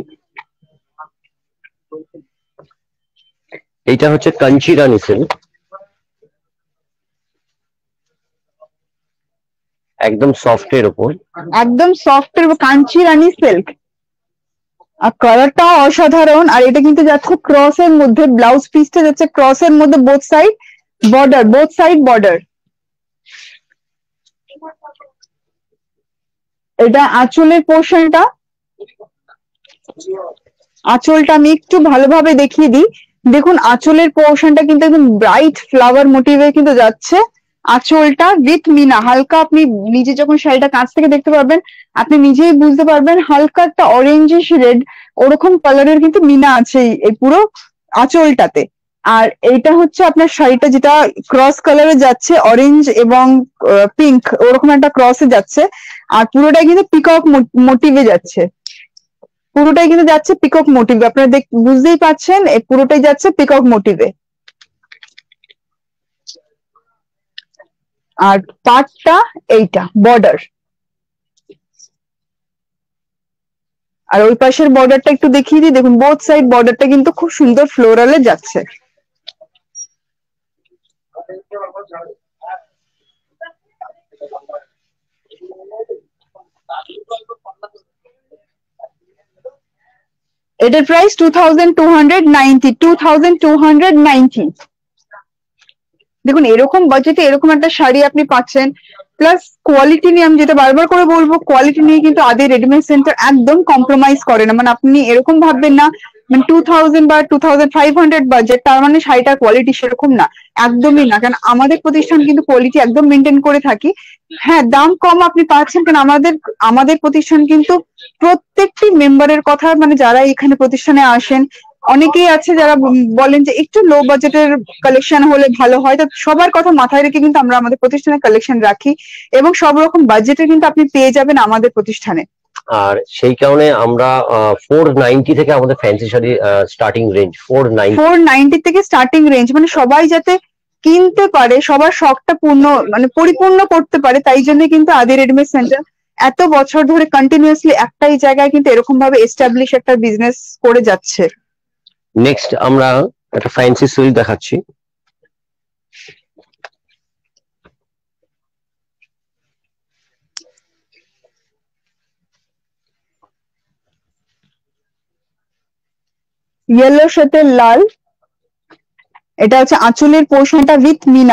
এইটা হচ্ছে কাঞ্চি রানী সিল্ক, একদম সফট এর উপর, একদম সফট এর কাঞ্চি রানী সিল্ক। আর কালারটাও অসাধারণ। আর এটা কিন্তু যাচ্ছে ক্রস এর মধ্যে, ব্লাউজ পিসটা যাচ্ছে ক্রস এর মধ্যে, বোথ সাইড বর্ডার। এটা আঁচলের পোর্শনটা, আঁচলটা আমি একটু ভালোভাবে দেখিয়ে দিই। দেখুন আঁচলের পোর্শনটা কিন্তু একদম ব্রাইট ফ্লাওয়ার মোটিভে কিন্তু যাচ্ছে। আঁচলটা উইথ মিনা, হালকা আপনি নিজে যখন শাড়িটা কাছ থেকে দেখতে পারবেন আপনি নিজেই বুঝতে পারবেন হালকা একটা অরেঞ্জিশ রেড ওরকম কালারের কিন্তু মিনা আছে এই পুরো আঁচলটাতে। আর এইটা হচ্ছে আপনার শাড়িটা যেটা ক্রস কালারে যাচ্ছে, অরেঞ্জ এবং পিঙ্ক ওরকম একটা ক্রসে যাচ্ছে। আর পুরোটাই কিন্তু পিকক মোটিভে যাচ্ছে, পুরোটাই কিন্তু যাচ্ছে পিকক মোটিভে। আপনারা বুঝতেই পাচ্ছেন এই পুরোটাই যাচ্ছে পিকক মোটিভে। আর পার্টটা এইটা বর্ডার, আর ওই পাশের বর্ডারটা একটু দেখিয়ে দিই। দেখুন বোথ সাইড বর্ডারটা কিন্তু খুব সুন্দর ফ্লোরালে যাচ্ছে। এটার প্রাইস 2290। দেখুন এরকম বাজেটে এরকম একটা শাড়ি আপনি পাচ্ছেন, প্লাস কোয়ালিটি নিয়ে আমি যেটা বারবার করে বলবো, কোয়ালিটি নিয়ে কিন্তু আদি রেডিমেড সেন্টার একদম কম্প্রোমাইজ করে না। মানে আপনি এরকম ভাববেন না মানে 2000 বা 2500 বাজেট তার মানে শাড়িটার কোয়ালিটি সেরকম না, একদমই না। কারণ আমাদের প্রতিষ্ঠান কিন্তু কোয়ালিটি একদম মেনটেন করে থাকি। হ্যাঁ দাম কম আপনি পাচ্ছেন, কারণ আমাদের প্রতিষ্ঠান কিন্তু প্রত্যেকটি মেম্বারের কথা, মানে যারা এখানে প্রতিষ্ঠানে আসেন অনেকেই আছে যারা বলেন যে একটু লো বাজেটের কালেকশন হলে ভালো হয়, তো সবার কথা মাথায় রেখে কিন্তু আমরা আমাদের প্রতিষ্ঠানে কালেকশন রাখি এবং সব রকম বাজেটে কিন্তু আপনি পেয়ে যাবেন আমাদের প্রতিষ্ঠানে। আর সেই কারণে আমরা 490 থেকে আমাদের ফ্যান্সি শাড়ি স্টার্টিং রেঞ্জ 490 থেকে স্টার্টিং রেঞ্জ, মানে সবাই যাতে কিনতে পারে, সবার শখটা মানে পরিপূর্ণ করতে পারে, তাই জন্য কিন্তু আদি রেডিমেড সেন্টার এত বছর ধরে কন্টিনিউয়াসলি একটাই জায়গায় কিন্তু এরকম ভাবে এস্টাবলিশ একটা বিজনেস করে যাচ্ছে। নেক্সট আমরা একটা ফ্যান্সি সিল্ক দেখাচ্ছি। ইয়েলোর সাথে লাল, এটা হচ্ছে আঁচলের পোর্শনটা উইথ মিনা।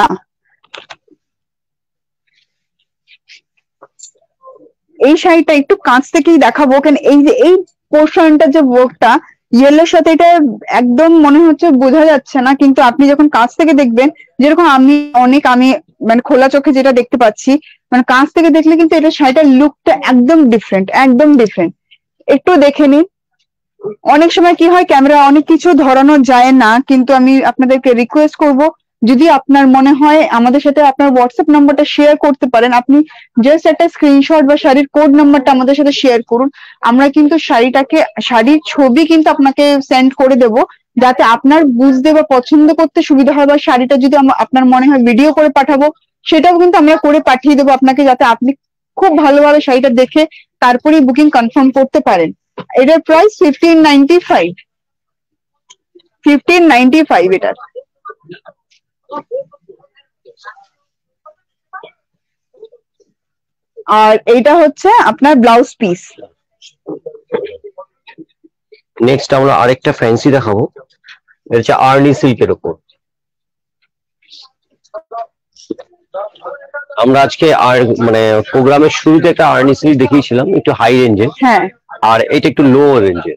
এই শাড়িটা একটু কাছ থেকেই দেখাবো, কারণ এই যে এই পোর্শনটা যে ওয়ার্কটা ইয়েলোর সাথে, এটা একদম মনে হচ্ছে বোঝা যাচ্ছে না, কিন্তু আপনি যখন কাছ থেকে দেখবেন, যেরকম আমি মানে খোলা চোখে যেটা দেখতে পাচ্ছি, মানে কাছ থেকে দেখলে কিন্তু এটা শাড়িটার লুকটা একদম ডিফারেন্ট, একদম ডিফারেন্ট। একটু দেখে নিন। অনেক সময় কি হয় ক্যামেরা অনেক কিছু ধরানো যায় না, কিন্তু আমি আপনাদেরকে রিকোয়েস্ট করব যদি আপনার মনে হয় আমাদের সাথে আপনার হোয়াটসঅ্যাপ নাম্বারটা শেয়ার করতে পারেন, আপনি জাস্ট একটা স্ক্রিনশট বা শাড়ির কোড নাম্বারটা আমাদের সাথে শেয়ার করুন। আমরা কিন্তু শাড়ির ছবি কিন্তু আপনাকে সেন্ড করে দেব, যাতে আপনার বুঝতে বা পছন্দ করতে সুবিধা হয়, বা শাড়িটা যদি আপনার মনে হয় ভিডিও করে পাঠাবো সেটাও কিন্তু আমরা করে পাঠিয়ে দেবো আপনাকে, যাতে আপনি খুব ভালোভাবে শাড়িটা দেখে তারপরেই বুকিং কনফার্ম করতে পারেন। এটার প্রাইস 1595 এটা। আর এইটা হচ্ছে আপনার ব্লাউজ পিস। নেক্সট আমরা আরেকটা ফ্যান্সি দেখাবো, এটা হচ্ছে আর্নি সিল্কের উপর। আমরা আজকে আর মানে প্রোগ্রামের শুরুতে একটা আর্নি সিল্ক দেখিয়েছিলাম একটু হাই রেঞ্জে, হ্যাঁ আর এটা একটু লো রেঞ্জে।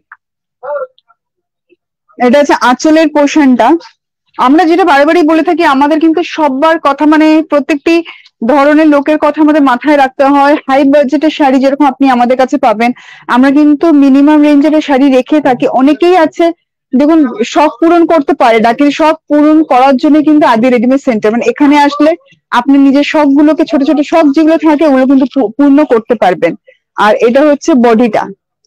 এটা হচ্ছে আঁচলের পোর্শনটা। আমরা যেটা বারবারই বলে থাকি, আমাদের কিন্তু সবার কথা মানে প্রত্যেকটি ধরনের লোকের কথা আমাদের মাথায় রাখতে হয়। হাই বাজেটের শাড়ি যেরকম আপনি আমাদের কাছে পাবেন, আমরা কিন্তু মিনিমাম রেঞ্জের শাড়ি রেখে থাকি। অনেকেই আছে দেখুন শখ পূরণ করতে পারে না, কিন্তু শখ পূরণ করার জন্য কিন্তু আদি রেডিমেড সেন্টার, মানে এখানে আসলে আপনি নিজের শখ গুলোকে, ছোট ছোট শখ যেগুলো থাকে ওগুলো কিন্তু পূর্ণ করতে পারবেন। আর এটা হচ্ছে বডিটা।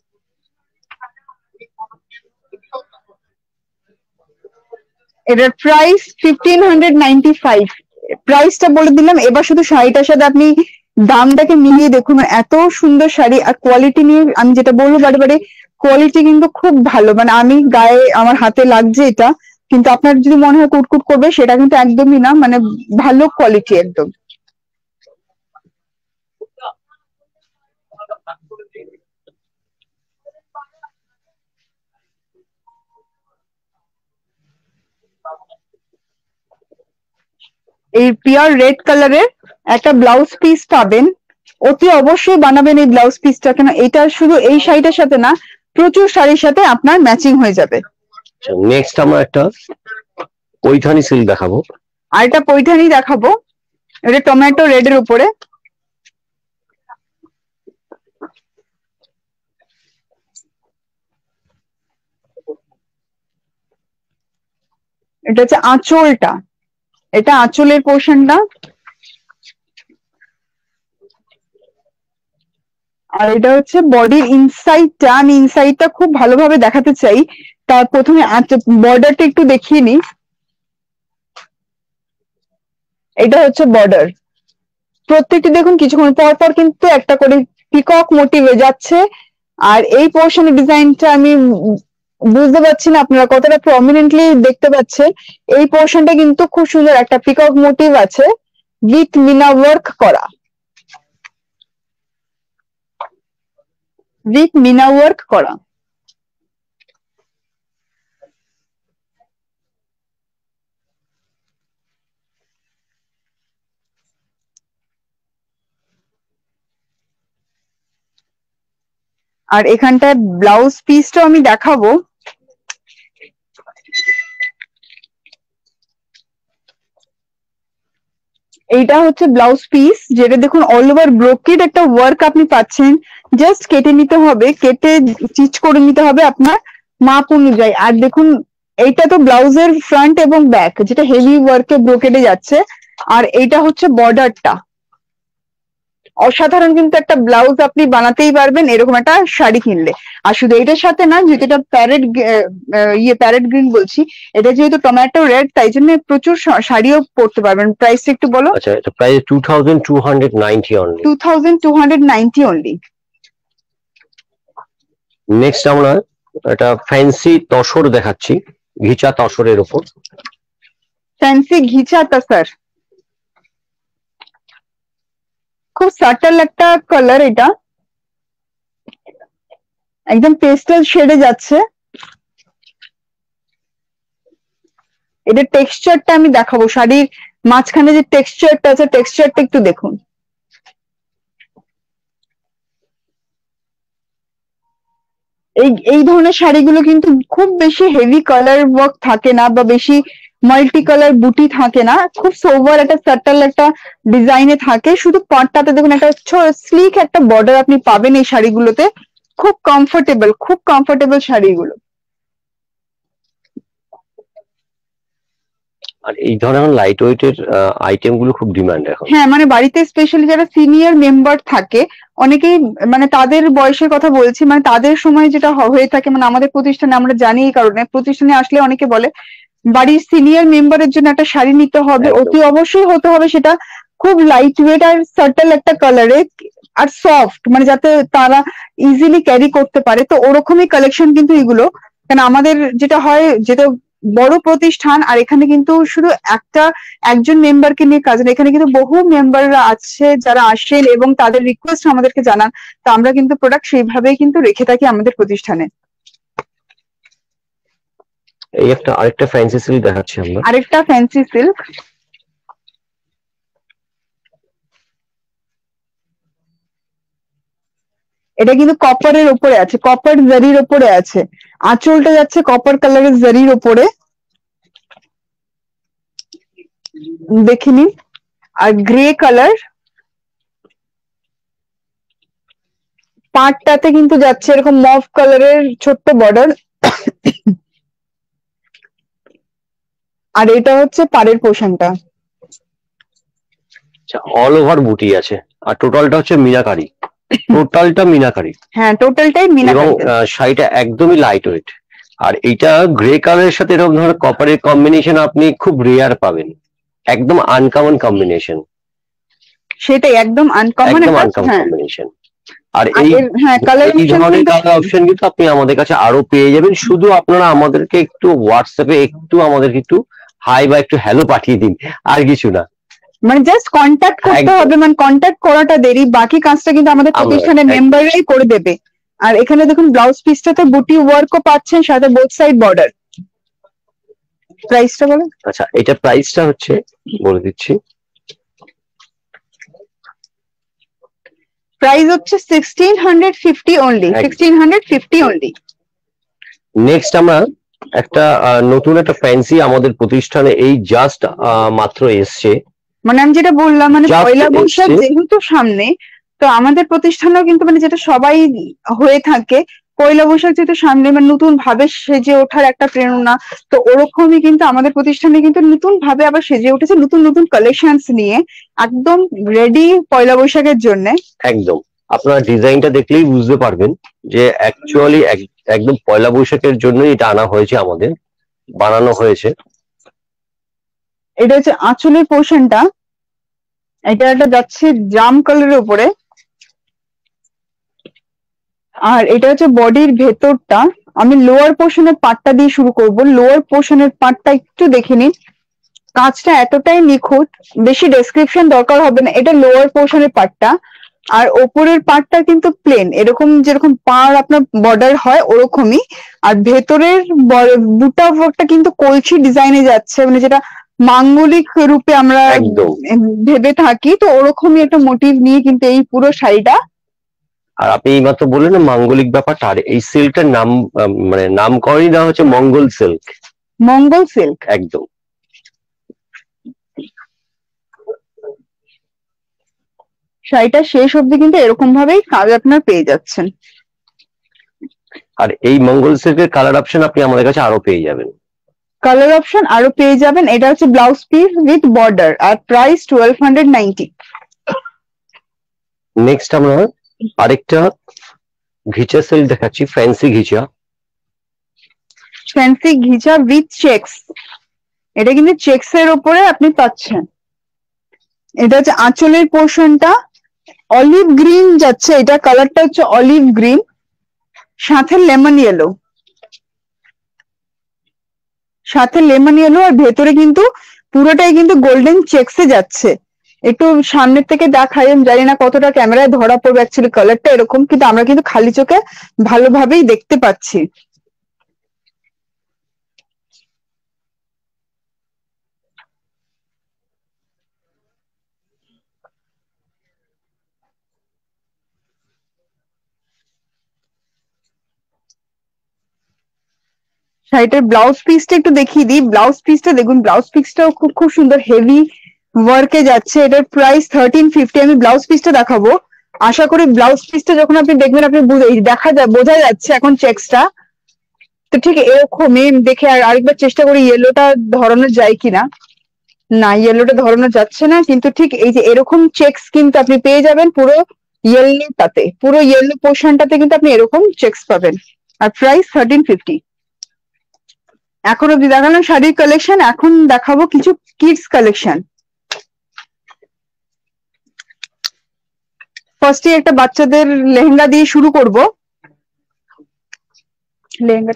এটার প্রাইস 1595। প্রাইসটা বলে দিলাম, এবার শুধু শাড়িটার সাথে আপনি দামটাকে মিলিয়ে দেখুন। এত সুন্দর শাড়ি, আর কোয়ালিটি নিয়ে আমি যেটা বলবো বারে, কোয়ালিটি কিন্তু খুব ভালো। মানে আমি গায়ে আমার হাতে লাগছে এটা, কিন্তু আপনার যদি মনে হয় কুটকুট করবে সেটা কিন্তু একদমই না, মানে ভালো কোয়ালিটি একদম। এই পিওর রেড কালারের একটা ব্লাউজ পিস পাবেন, অতি অবশ্যই বানাবেন এই ব্লাউজ পিসটা, কেন এটা শুধু এই শাড়িটার সাথে না, প্রচুর শাড়ির সাথে আপনার ম্যাচিং হয়ে যাবে। নেক্সট আমরা একটা পৈঠানি সিল্ক দেখাবো। আর একটা পৈঠানি দেখাবো, এটা টমেটো রেড এর উপরে। এটা হচ্ছে আঁচলটা, এটা আঁচলের পোর্শনটা। আর এটা হচ্ছে বডির ইনসাইডটা। আমি ইনসাইডটা খুব ভালোভাবে দেখাতে চাই, তার প্রথমে বর্ডারটা একটু দেখিয়ে নিই। এটা হচ্ছে বর্ডার। প্রত্যেকটি দেখুন কিছুক্ষণ পর পর কিন্তু একটা করে পিকক মোটিভে যাচ্ছে। আর এই পোর্শনের ডিজাইনটা আমি বুঝতে পারছি না আপনারা কতটা প্রমিনেন্টলি দেখতে পাচ্ছেন। এই পোর্শনটা কিন্তু খুব সুন্দর একটা পিকক মোটিভ আছে, উইথ মিনা ওয়ার্ক করা, উইথ মিনা ওয়ার্ক করা। আর এখানটায় ব্লাউজ পিসটা আমি দেখাবো। এইটা হচ্ছে ব্লাউজ পিস, যেটা দেখুন অল ওভার ব্রোকেড একটা ওয়ার্ক আপনি পাচ্ছেন। জাস্ট কেটে নিতে হবে, কেটে স্টিচ করে নিতে হবে আপনার মাপ অনুযায়ী। আর দেখুন এইটা তো ব্লাউজের ফ্রন্ট এবং ব্যাক, যেটা হেভি ওয়ার্কে ব্রোকেডে যাচ্ছে। আর এইটা হচ্ছে বর্ডারটা। অসাধারণ কিন্তু একটা ব্লাউজ আপনি বানাতেই পারবেন এরকম একটা শাড়ি কিনলে। আর শুধু এটার সাথে না, যেটা প্যারেট গ্রিন বলছি, এটা যেহেতু টমেটো রেড, তাই জন্য প্রচুর শাড়িও পরতে পারবেন। প্রাইস একটু বলো। আচ্ছা, এটা প্রাইস 2290 অনলি। 2290 অনলি। নেক্সট আমরা একটা ফ্যান্সি তসর দেখাচ্ছি, ঘিচা তসরের উপর। ফ্যান্সি ঘিচা তসর, খুব সাটল একটা কালার, এটা একদম পেস্টেল শেডে যাচ্ছে। এটা টেক্সচারটা আমি দেখাবো, শাড়ির মাঝখানে যে টেক্সচারটা আছে, টেক্সচারটা একটু দেখুন। এই ধরনের শাড়িগুলো কিন্তু খুব বেশি হেভি কালার ওয়ার্ক থাকে না, বা বেশি মাল্টি কালার বুটি থাকে না, খুব সোবার একটা সাটল একটা ডিজাইনে থাকে। শুধু পাটটাতে দেখুন একটা স্লিক একটা বর্ডার আপনি পাবেন এই শাড়িগুলোতে। খুব কমফোর্টেবল, খুব কমফোর্টেবল শাড়িগুলো। আর এই ধরনের লাইট ওয়েটের আইটেম গুলো খুব ডিমান্ড এখন। হ্যাঁ, মানে বাড়িতে স্পেশালি যারা সিনিয়র মেম্বার থাকে অনেকেই, মানে তাদের বয়সের কথা বলছি, মানে তাদের সময় যেটা হয়ে থাকে, মানে আমাদের প্রতিষ্ঠানে আমরা জানি এই কারণে, প্রতিষ্ঠানে আসলে অনেকে বলে বাড়ির সিনিয়র মেম্বারের জন্য একটা শাড়ি নিতে হবে, একদম। অতি অবশ্যই হতে হবে সেটা খুব লাইট ওয়েট আর সাটল একটা কালারে, আর সফট, মানে যাতে তারা ইজিলি ক্যারি করতে পারে। তো ওরকমই কালেকশন কিন্তু এগুলো। কারণ আমাদের যেটা হয়, যেটা বড় প্রতিষ্ঠান, আর এখানে কিন্তু শুধু একজন মেম্বারকে নিয়ে কাজ না, এখানে কিন্তু বহু মেম্বাররা আছে যারা আসেন এবং তাদের রিকোয়েস্ট আমাদেরকে জানান। তো আমরা কিন্তু প্রোডাক্ট সেইভাবেই কিন্তু রেখে থাকি আমাদের প্রতিষ্ঠানে। এই একটা আরেকটা ফ্যান্সি সিল্ক দেখাচ্ছি আমরা। আরেকটা ফ্যান্সি সিল্ক, এটা কিন্তু কপারের উপরে আছে, কপার জারির উপরে আছে। আঁচলটা যাচ্ছে কপার কালারের জারির উপরে, দেখে নিন। আর গ্রে কালার পাটটাতে কিন্তু যাচ্ছে এরকম মভ কালারের ছোট্ট বর্ডার। আর এটা হচ্ছে পাড়ের পোর্শনটা। অল ওভার বুটি আছে, আর টোটালটা হচ্ছে মিনাকারি, টোটালটা মিনাকারি। হ্যাঁ, টোটালটাই এবং মিনাকারি। শাড়িটা একদমই লাইট ওয়েট। আর এটা গ্রে কালারের সাথে এরকম ধরনের কপারের কম্বিনেশন আপনি খুব রেয়ার পাবেন, একদম আনকমন কম্বিনেশন। সেটাই একদম আনকমন একদম একটা। আনকমন হ্যাঁ, কম্বিনেশন। আর এই হ্যাঁ কালার এই ধরনের কালার অপশন কিন্তু আপনি আমাদের কাছে আরো পেয়ে যাবেন। শুধু আপনারা আমাদেরকে একটু হোয়াটসঅ্যাপে একটু আমাদেরকে একটু হাই বা একটু হ্যালো পাঠিয়ে দিন, আর কিছু না। মানে জাস্ট কন্ট্যাক্ট করতে হবে, মানে কন্ট্যাক্ট করাটা দেরি, বাকি কাজটা কিন্তু আমাদের প্রতিষ্ঠানের মেম্বাররাই করে দেবে। আর এখানে দেখুন ব্লাউজ পিসটাতে বুটি ওয়ার্কও পাচ্ছেন, সাথে বোথ সাইড বর্ডার। প্রাইসটা বলেন। আচ্ছা, এটা প্রাইসটা হচ্ছে বলে দিচ্ছি, প্রাইস হচ্ছে 1650 অনলি, 1650 অনলি। নেক্সট আমরা একটা নতুন একটা ফ্যান্সি আমাদের প্রতিষ্ঠানে এই জাস্ট মাত্র এসছে। মানে আমি যেটা বললাম, মানে পয়লা বৈশাখ যেহেতু সামনে, তো আমাদের প্রতিষ্ঠানেও কিন্তু মানে যেটা সবাই হয়ে থাকে, পয়লা বৈশাখ যেহেতু সামনে, মানে নতুন ভাবে সেজে ওঠার একটা প্রেরণা, তো ওরকমই কিন্তু আমাদের প্রতিষ্ঠানে কিন্তু নতুন ভাবে আবার সেজে উঠেছে, নতুন নতুন কালেকশনস নিয়ে একদম রেডি পয়লা বৈশাখের জন্য। একদম, আপনারা ডিজাইনটা দেখলেই বুঝতে পারবেন যে অ্যাকচুয়ালি একদম পয়লা বৈশাখের জন্যই এটা আনা হয়েছে, আমাদের বানানো হয়েছে। এটা হচ্ছে আঁচলের পোর্শনটা, এটা একটা যাচ্ছে জাম কালারের উপরে। আর এটা হচ্ছে বডির ভেতরটা। আমি লোয়ার পোর্শনের পার্টটা দিয়ে শুরু করব। লোয়ার পোর্শনের পার্টটা একটু দেখে নিন, কাজটা এতটাই নিখুঁত, বেশি ডেসক্রিপশন দরকার হবে না। এটা লোয়ার পোর্শনের পার্টটা, আর ওপরের পার্টটা কিন্তু প্লেন, এরকম যেরকম পার আপনার বর্ডার হয় ওরকমই। আর ভেতরের বুটা ওয়ার্কটা কিন্তু কলসি ডিজাইনে যাচ্ছে, মানে যেটা মাঙ্গলিক রূপে আমরা ভেবে থাকি, তো ওরকমই একটা মোটিভ নিয়ে কিন্তু এই পুরো শাড়িটা। আর আপনি এইমাত্র বললেন না মাঙ্গলিক ব্যাপারটা, আর এই সিল্কটার নাম মানে নামকরণই দেওয়া হচ্ছে মঙ্গল সিল্ক। মঙ্গল সিল্ক একদম। শাড়িটা শেষ অবধি কিন্তু এরকম ভাবেই কাজ আপনার পেয়ে যাচ্ছেন। আর এই মঙ্গল সিল্কের কালার অপশন আপনি আমাদের কাছে আরো পেয়ে যাবেন, কালার অপশন আরো পেয়ে যাবেন। এটা হচ্ছে ব্লাউজ পিস উইথ বর্ডার, আর প্রাইস 1290। নেক্সট আমরা আরেকটা ঘিচা সিল্ক দেখাচ্ছি, fancy ghicha. Fancy ghicha with checks, এটা কিন্তু চেকস এর উপরে আপনি পাচ্ছেন। এটা হচ্ছে আঁচলের পোর্শনটা, অলিভ গ্রিন যাচ্ছে, এটা কালারটা হচ্ছে অলিভ গ্রিন, সাথে লেমন ইয়েলো, সাথে লেমন ইয়েলো, আর ভেতরে কিন্তু পুরোটাই কিন্তু গোল্ডেন চেকসে যাচ্ছে। একটু সামনের থেকে দেখাই, আমি জানি না কতটা ক্যামেরায় ধরা পড়বে, অ্যাকচুয়ালি কালারটা এরকম, কিন্তু আমরা কিন্তু খালি চোখে ভালোভাবেই দেখতে পাচ্ছি। শাড়িটার ব্লাউজ পিসটা একটু দেখিয়ে দিই। ব্লাউজ পিসটা দেখুন, ব্লাউজ পিসটাও খুব খুব সুন্দর হেভি ওয়ার্কে যাচ্ছে। এটার প্রাইস 1350। আমি ব্লাউজ পিসটা দেখাবো, আশা করি ব্লাউজ পিসটা যখন আপনি দেখবেন আপনি বোঝা যাচ্ছে এখন চেকসটা। তো ঠিক এরকমই দেখে আরেকবার চেষ্টা করি ইয়েলোটা ধরানো যায় কিনা। না, ইয়েলোটা ধরানো যাচ্ছে না, কিন্তু ঠিক এই যে এরকম চেকস কিন্তু আপনি পেয়ে যাবেন পুরো ইয়েলোটাতে, পুরো ইয়েলো পোর্শনটাতে কিন্তু আপনি এরকম চেকস পাবেন। আর প্রাইস 1350। এখন অব্দি দেখালাম শাড়ির কালেকশন, এখন দেখাবো কিছু কিডস কালেকশন। ফার্স্টে একটা বাচ্চাদের লেহেঙ্গা দিয়ে শুরু করব। লেহেঙ্গাটা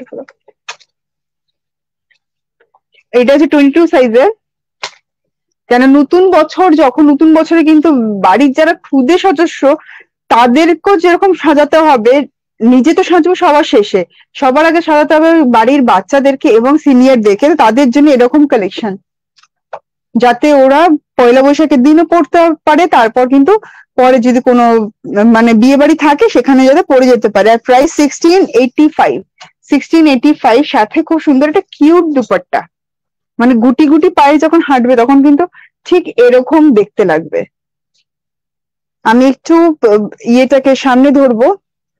এটা হচ্ছে 22 সাইজের। কেন নতুন বছর, যখন নতুন বছরে কিন্তু বাড়ির যারা ক্ষুদে সদস্য তাদেরকেও যেরকম সাজাতে হবে, নিজে তো সাজবো সবার শেষে, সবার আগে সাজাতে হবে বাড়ির বাচ্চাদেরকে এবং সিনিয়রদেরকে, তাদের জন্য এরকম কালেকশন, যাতে ওরা পয়লা বৈশাখের দিনও পড়তে পারে, তারপর কিন্তু পরে যদি কোনো মানে বিয়ে বাড়ি থাকে সেখানে যাতে পরে যেতে পারে। আর প্রাইস 1685, 1685, সাথে খুব সুন্দর একটা কিউট দুপাট্টা, মানে গুটি গুটি পায়ে যখন হাঁটবে তখন কিন্তু ঠিক এরকম দেখতে লাগবে। আমি একটু ইয়েটাকে সামনে ধরবো,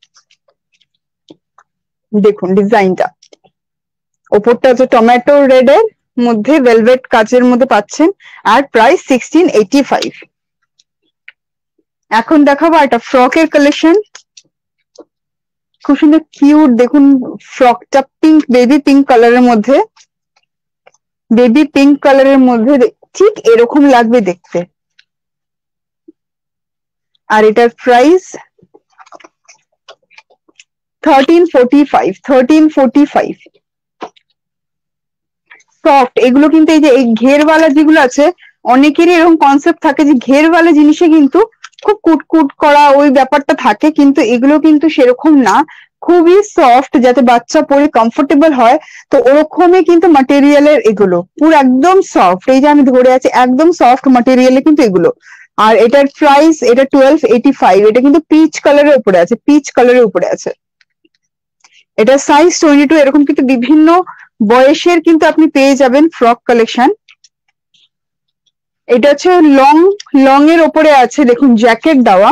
দেখুন ডিজাইনটা। ওপরটা হচ্ছে টমেটো রেড এর মধ্যে ভেলভেট কাচের মধ্যে পাচ্ছেন, আর প্রাইস 1685। এখন দেখাবো একটা ফ্রকের কালেকশন, খুব সুন্দর কিউট। দেখুন ফ্রকটা পিঙ্ক, বেবি পিঙ্ক কালারের মধ্যে, বেবি পিঙ্ক কালারের মধ্যে ঠিক এরকম লাগবে দেখতে। আর এটার প্রাইস 1345, 1345। সফট এগুলো কিন্তু, এই যে এই ঘেরওয়ালা যেগুলো আছে, অনেকেরই এরকম কনসেপ্ট থাকে যে ঘেরওয়ালা জিনিসে কিন্তু খুব কুটকুট করা ওই ব্যাপারটা থাকে, কিন্তু এগুলো কিন্তু সেরকম না, খুবই সফট, যাতে বাচ্চা পরে কমফোর্টেবল হয়। তো ওরকমই কিন্তু ম্যাটেরিয়ালের এগুলো, পুরো একদম সফট, এই যে আমি ধরে আছি একদম সফট ম্যাটেরিয়ালে কিন্তু এগুলো। আর এটার প্রাইস, এটা 1285, এটা কিন্তু পিচ কালারের উপরে আছে, পিচ কালারের উপরে আছে। এটা সাইজ 22, এরকম কিন্তু বিভিন্ন বয়সের কিন্তু আপনি পেয়ে যাবেন ফ্রক কালেকশন। এটা হচ্ছে লং, লং এর ওপরে আছে দেখুন জ্যাকেট দেওয়া।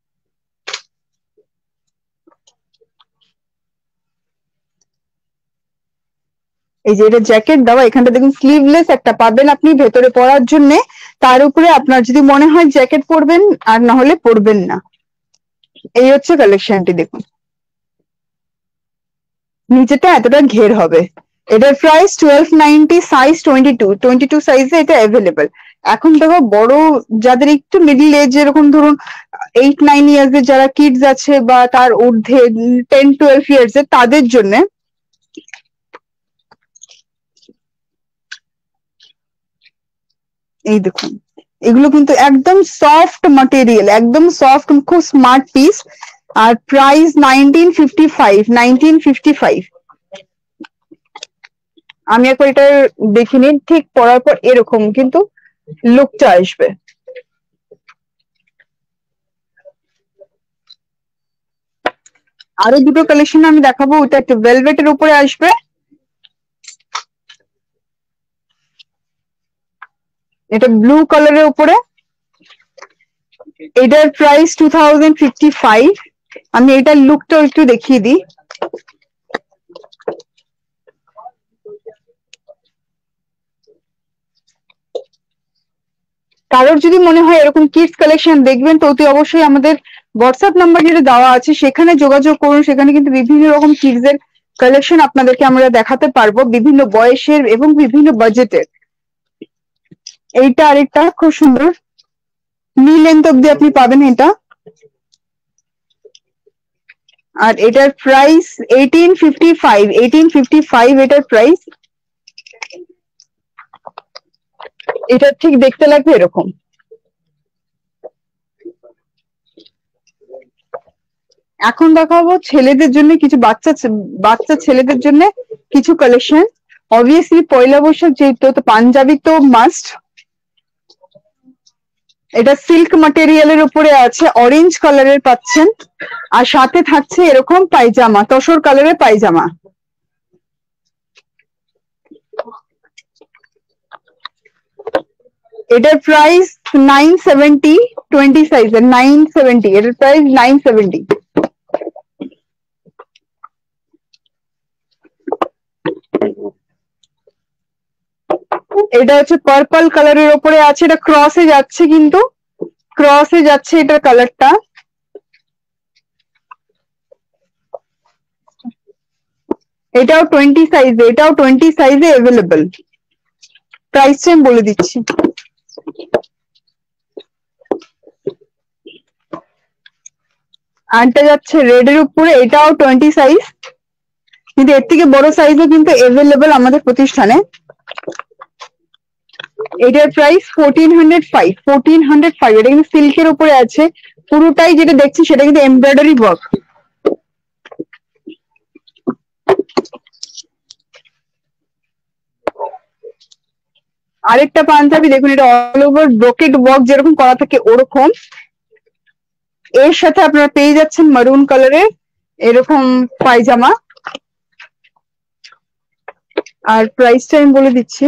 এই যে এটা জ্যাকেট দেওয়া, এখানটা দেখুন স্লিভলেস একটা পাবেন আপনি ভেতরে পরার জন্য, তার উপরে আপনার যদি মনে হয় জ্যাকেট পরবেন, আর না হলে পরবেন না। এই হচ্ছে কালেকশনটি, দেখুন নিচেটা এতটা ঘের হবে। এটার প্রাইস 1290, সাইজ 22, 22 সাইজে এটা অ্যাভেলেবেল। এখন দেখো বড় যাদের একটু মিডল এজ, এরকম ধরুন 8-9 ইয়ার্স এর যারা কিডস আছে, বা তার ঊর্ধ্বে 10-12 ইয়ার্স এর, তাদের জন্য এই দেখুন, এগুলো কিন্তু একদম সফট ম্যাটেরিয়াল, একদম সফট, খুব স্মার্ট পিস। আর প্রাইস 1955, 1955। আমি একবার এটা দেখিনি, ঠিক পরার পর এরকম কিন্তু লুকটা আসবে। আরো দুটো কালেকশন আমি দেখাবো, ওটা একটা ভেলভেটের উপরে আসবে, এটা ব্লু কালারের উপরে। এটার প্রাইস 2055। আমি এটার লুকটা একটু দেখিয়ে দিই। কারোর যদি মনে হয় এরকম কিডস কালেকশন দেখবেন, তো অতি অবশ্যই আমাদের হোয়াটসঅ্যাপ নাম্বার যেটা দেওয়া আছে সেখানে যোগাযোগ করুন। সেখানে কিন্তু বিভিন্ন রকম কিডস এর কালেকশন আপনাদেরকে আমরা দেখাতে পারবো, বিভিন্ন বয়সের এবং বিভিন্ন বাজেটের। এইটা আরেকটা খুব সুন্দর, নি লেন্থ অব্দি আপনি পাবেন এটা। আর এটার প্রাইস 1855, 1855 এটার প্রাইস। এটা ঠিক দেখতে লাগবে এরকম। এখন দেখাবো ছেলেদের জন্য কিছু, বাচ্চা ছেলেদের জন্য কিছু কালেকশন। অবভিয়াসলি পয়লা বৈশাখ যেহেতু, তো পাঞ্জাবি তো মাস্ট। এটা সিল্ক ম্যাটেরিয়ালের উপরে আছে, অরেঞ্জ কালারের পাচ্ছেন, আর সাথে থাকছে এরকম পায়জামা, তসর কালারের পায়জামা। এটার প্রাইস 970, 20 সাইজের 970, এটার প্রাইস 970। এটা হচ্ছে পার্পল কালারের উপরে আছে, এটা ক্রসে যাচ্ছে, কিন্তু ক্রসে যাচ্ছে এটার কালারটা। এটাও 20 সাইজে, এটাও 20 সাইজে অ্যাভেলেবল। প্রাইসটা আমি বলে দিচ্ছি। আরটা যাচ্ছে রেড এর উপরে, এটাও 20 সাইজ, কিন্তু এর থেকে বড় সাইজও কিন্তু অ্যাভেলেবল আমাদের প্রতিষ্ঠানে। এটার প্রাইস 1405, 1405। এটা কিন্তু সিল্কের উপরে আছে পুরোটাই, যেটা দেখছি সেটা কিন্তু এমব্রয়ডারি ওয়ার্ক। আরেকটা পাঞ্জাবি দেখুন, এটা অল ওভার ব্রোকেড ওয়ার্ক যেরকম করা থাকে ওরকম, এর সাথে আপনারা পেয়ে যাচ্ছেন মারুন কালারের এরকম পায়জামা। আর প্রাইসটা আমি বলে দিচ্ছি,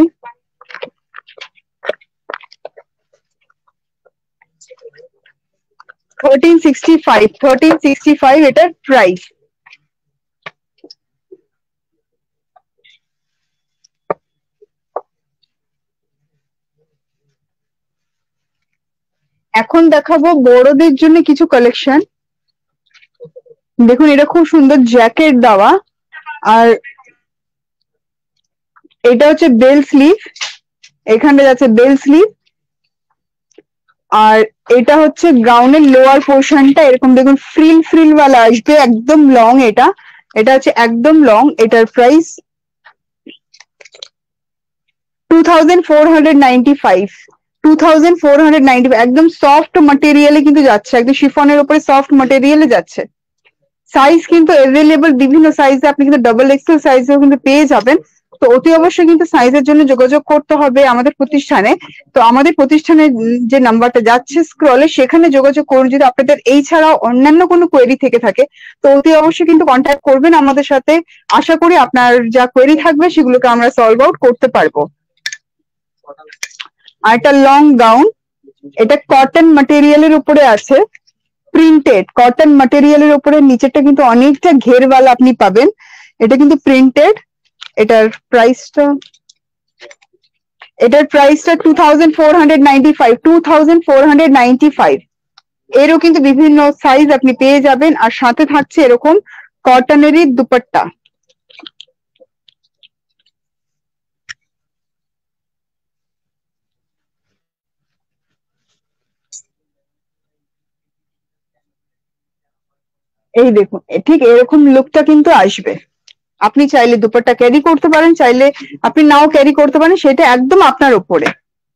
1365 এটার প্রাইস। এখন দেখাবো বড়দের জন্য কিছু কালেকশন। দেখুন এটা খুব সুন্দর জ্যাকেট দেওয়া, আর এটা হচ্ছে বেল স্লিভ, এখানটা যাচ্ছে বেল স্লিভ। আর এটা হচ্ছে গাউনের লোয়ার পোর্শনটা এরকম দেখুন ফ্রিল ফ্রিল ওয়ালা আসবে, একদম লং। এটা হচ্ছে একদম লং। এটার প্রাইস 2495। 2495 একদম সফট ম্যাটেরিয়ালে কিন্তু যাচ্ছে, একদম শিফনের উপরে সফট ম্যাটেরিয়ালে যাচ্ছে। সাইজ কিন্তু অ্যাভেলেবল, বিভিন্ন সাইজে আপনি কিন্তু ডাবল এক্সেল সাইজেও কিন্তু পেয়ে যাবেন। তো অতি অবশ্যই কিন্তু সাইজের জন্য যোগাযোগ করতে হবে আমাদের প্রতিষ্ঠানে। তো আমাদের প্রতিষ্ঠানের যে নাম্বারটা যাচ্ছে স্ক্রলে সেখানে যোগাযোগ করুন। যদি আপনাদের এই ছাড়াও অন্যান্য কোনো কোয়েরি থেকে থাকে তো অতি অবশ্যই কিন্তু কন্ট্যাক্ট করবেন আমাদের সাথে। আশা করি আপনার যা কোয়েরি থাকবে সেগুলোকে আমরা সলভ আউট করতে পারবো। আর একটা লং গাউন, এটা কটন ম্যাটেরিয়ালের উপরে আছে, প্রিন্টেড কটন ম্যাটেরিয়ালের উপরে, নিচেরটা কিন্তু অনেকটা ঘেরওয়ালা আপনি পাবেন। এটা কিন্তু প্রিন্টেড। এটার প্রাইসটা 2495। এরও কিন্তু বিভিন্ন সাইজ আপনি পেয়ে যাবেন। আর সাথে থাকছে এরকম কটনেরই দুপাট্টা। এই দেখুন ঠিক এরকম লুকটা কিন্তু আসবে। আপনি চাইলে দুপাট্টা ক্যারি করতে পারেন, চাইলে আপনি নাও ক্যারি করতে পারেন, সেটা একদম আপনার উপরে।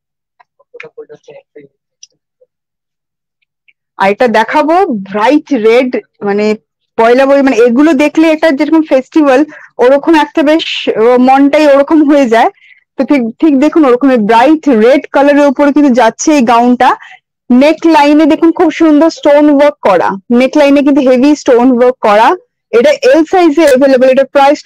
আর এটা দেখাবো ব্রাইট রেড, মানে পয়লা বই, মানে এগুলো দেখলে এটা যেরকম ফেস্টিভ্যাল ওরকম একটা বেশ মনটাই ওরকম হয়ে যায়। তো ঠিক ঠিক দেখুন ওরকম ব্রাইট রেড কালারের উপরে কিন্তু যাচ্ছে এই গাউনটা। নেক লাইনে দেখুন খুব সুন্দর স্টোন ওয়ার্ক করা, নেক লাইনে কিন্তু হেভি স্টোন ওয়ার্ক করা। এটা এল সাইজে অ্যাভেলেবল। এটা প্রাইস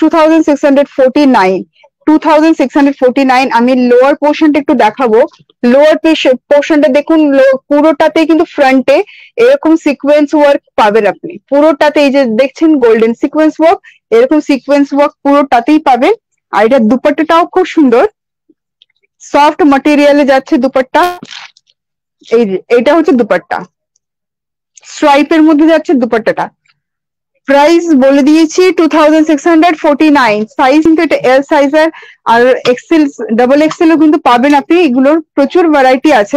2649। আমি লোয়ার পোর্শনটা একটু দেখাবো। লোয়ার পোর্শনটা দেখুন পুরোটাতে কিন্তু ফ্রন্টে এরকম সিকোয়েন্স ওয়ার্ক পাবেন আপনি পুরোটাতে। এই যে দেখছেন গোল্ডেন সিকোয়েন্স ওয়ার্ক, এরকম সিকোয়েন্স ওয়ার্ক পুরোটাতেই পাবেন। আর এটা দুপাট্টাটাও খুব সুন্দর, সফট ম্যাটেরিয়ালে যাচ্ছে দুপাট্টা। এই যে এটা হচ্ছে দুপাট্টা, স্ট্রাইপের মধ্যে যাচ্ছে দুপাট্টাটা। প্রাইস বলে দিয়েছি 2649। সাইজ কিন্তু এটা এল সাইজের, আর এক্সেল ডাবল এক্সেলও কিন্তু পাবেন আপনি। এগুলোর প্রচুর ভ্যারাইটি আছে।